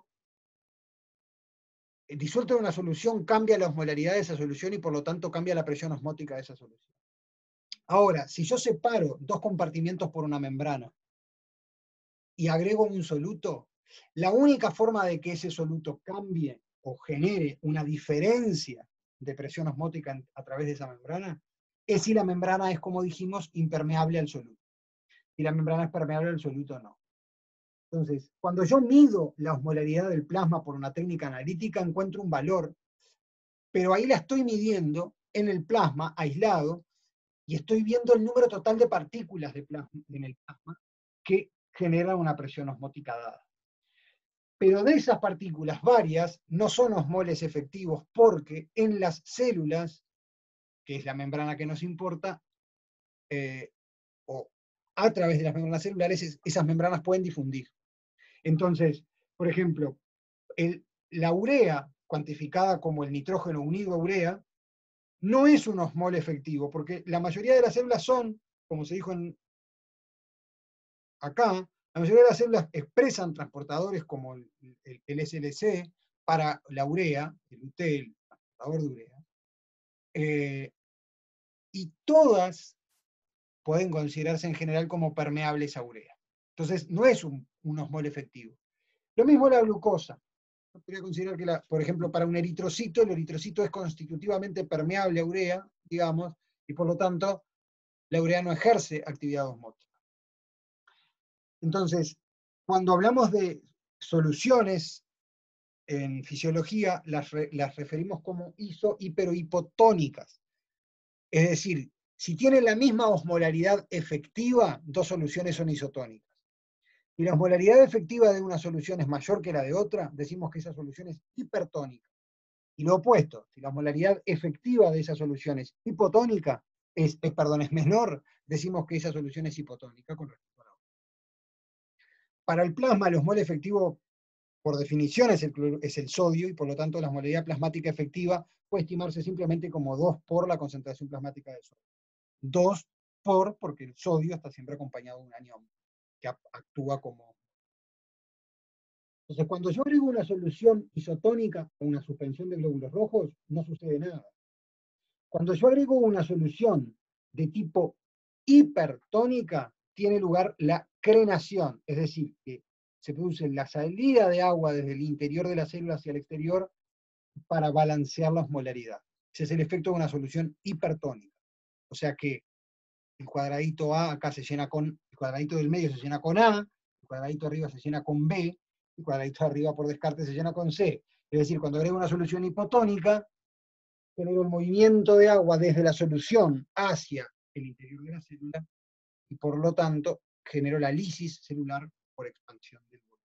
disuelto en una solución cambia la osmolaridad de esa solución y por lo tanto cambia la presión osmótica de esa solución. Ahora, si yo separo dos compartimientos por una membrana y agrego un soluto, la única forma de que ese soluto cambie o genere una diferencia de presión osmótica a través de esa membrana es si la membrana es, como dijimos, impermeable al soluto. Si la membrana es permeable al soluto, no. Entonces, cuando yo mido la osmolaridad del plasma por una técnica analítica, encuentro un valor, pero ahí la estoy midiendo en el plasma aislado, y estoy viendo el número total de partículas de plasma, en el plasma que generan una presión osmótica dada. Pero de esas partículas varias no son osmoles efectivos porque en las células, que es la membrana que nos importa, eh, o a través de las membranas celulares, es, esas membranas pueden difundir. Entonces, por ejemplo, el, la urea, cuantificada como el nitrógeno unido a urea, no es un osmol efectivo, porque la mayoría de las células son, como se dijo en, acá, la mayoría de las células expresan transportadores como el, el, el S L C para la urea, el U T, el transportador de urea, eh, y todas pueden considerarse en general como permeables a urea. Entonces, no es un, un osmol efectivo. Lo mismo la glucosa. Yo podría considerar que, la, por ejemplo, para un eritrocito, el eritrocito es constitutivamente permeable a urea, digamos, y por lo tanto, la urea no ejerce actividad osmótica. Entonces, cuando hablamos de soluciones en fisiología, las, re, las referimos como iso, hiper o hipotónicas. Es decir, si tienen la misma osmolaridad efectiva, dos soluciones son isotónicas. Si la osmolaridad efectiva de una solución es mayor que la de otra, decimos que esa solución es hipertónica. Y lo opuesto, si la osmolaridad efectiva de esa solución es hipotónica, es, es, perdón, es menor, decimos que esa solución es hipotónica con respecto a la otra. Para el plasma, el osmol efectivo, por definición, es el, es el sodio, y por lo tanto la osmolaridad plasmática efectiva puede estimarse simplemente como dos por la concentración plasmática de sodio. dos por, porque el sodio está siempre acompañado de un anión, que actúa como... Entonces, cuando yo agrego una solución isotónica o una suspensión de glóbulos rojos, no sucede nada. Cuando yo agrego una solución de tipo hipertónica, tiene lugar la crenación, es decir, que se produce la salida de agua desde el interior de la célula hacia el exterior para balancear la osmolaridad. Ese es el efecto de una solución hipertónica. O sea que el cuadradito A acá se llena con, el cuadradito del medio se llena con A, el cuadradito arriba se llena con B, el cuadradito de arriba por descarte se llena con C. Es decir, cuando agrego una solución hipotónica, genero el movimiento de agua desde la solución hacia el interior de la célula y por lo tanto genero la lisis celular por expansión del volumen.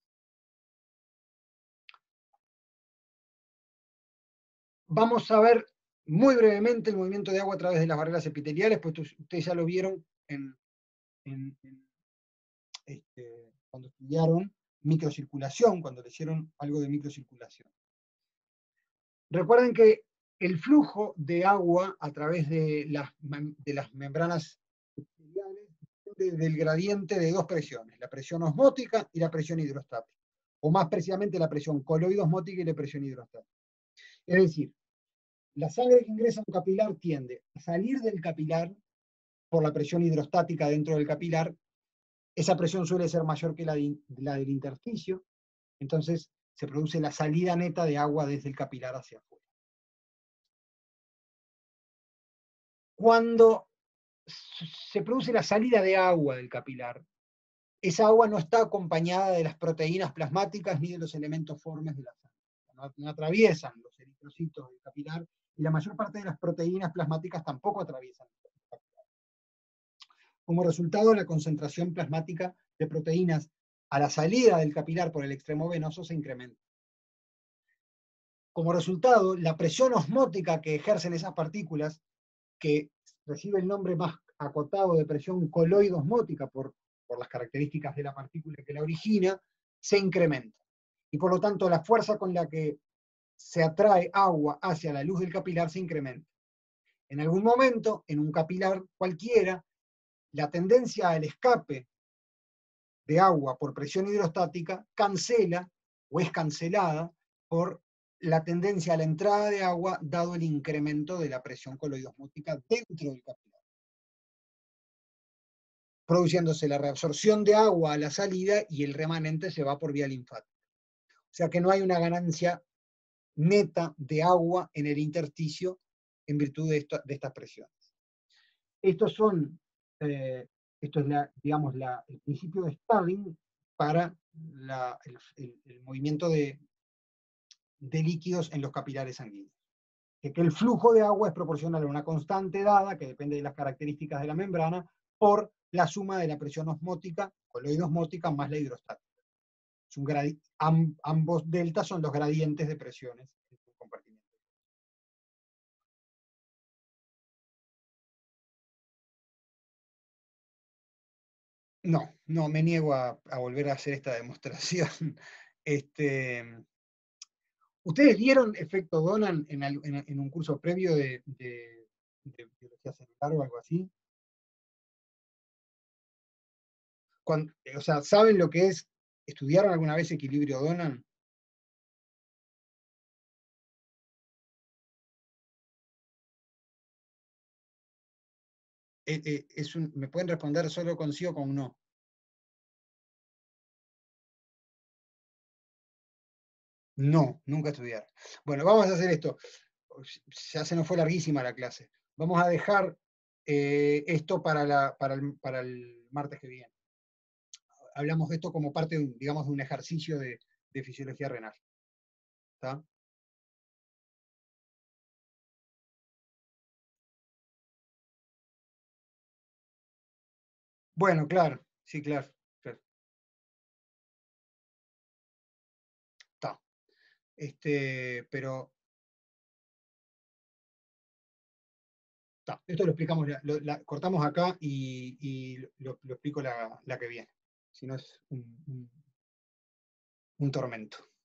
Vamos a ver muy brevemente el movimiento de agua a través de las barreras epiteliales, pues ustedes ya lo vieron en, en, en este, cuando estudiaron microcirculación, cuando le hicieron algo de microcirculación. Recuerden que el flujo de agua a través de las, de las membranas epiteliales depende del gradiente de dos presiones, la presión osmótica y la presión hidrostática, o más precisamente la presión coloidosmótica y la presión hidrostática. Es decir, la sangre que ingresa a un capilar tiende a salir del capilar por la presión hidrostática dentro del capilar. Esa presión suele ser mayor que la, de, la del intersticio, entonces se produce la salida neta de agua desde el capilar hacia afuera. Cuando se produce la salida de agua del capilar, esa agua no está acompañada de las proteínas plasmáticas ni de los elementos formes de la sangre. No, no atraviesan los eritrocitos del capilar y la mayor parte de las proteínas plasmáticas tampoco atraviesan el capilar. Como resultado, la concentración plasmática de proteínas a la salida del capilar por el extremo venoso se incrementa. Como resultado, la presión osmótica que ejercen esas partículas, que recibe el nombre más acotado de presión coloidosmótica por, por las características de la partícula que la origina, se incrementa. Y por lo tanto, la fuerza con la que se atrae agua hacia la luz del capilar se incrementa. En algún momento, en un capilar cualquiera, la tendencia al escape de agua por presión hidrostática cancela o es cancelada por la tendencia a la entrada de agua dado el incremento de la presión coloidosmótica dentro del capilar, produciéndose la reabsorción de agua a la salida y el remanente se va por vía linfática. O sea que no hay una ganancia neta de agua en el intersticio en virtud de, esta, de estas presiones. Estos son, eh, esto es la, digamos, la, el principio de Starling para la, el, el, el movimiento de, de líquidos en los capilares sanguíneos. que, que el flujo de agua es proporcional a una constante dada, que depende de las características de la membrana, por la suma de la presión osmótica, coloidosmótica, más la hidrostática. Es un gradi am ambos deltas son los gradientes de presiones en un compartimiento. No, no, me niego a, a volver a hacer esta demostración. Este, ¿Ustedes vieron efecto Donan en, en, en un curso previo de, de, de biología celular o algo así? Cuando, o sea, ¿saben lo que es? ¿Estudiaron alguna vez equilibrio Donan? Eh, eh, es un, ¿me pueden responder solo con sí o con no? No, nunca estudiaron. Bueno, vamos a hacer esto. Ya se nos fue larguísima la clase. Vamos a dejar eh, esto para, la, para, el, para el martes que viene. Hablamos de esto como parte, de un, digamos, de un ejercicio de, de fisiología renal. ¿Está? Bueno, claro, sí, claro. claro. Está. Este, pero está. Esto lo explicamos, la, lo, la, cortamos acá y, y lo, lo, explico la, la que viene. Si no es un, un, un tormento.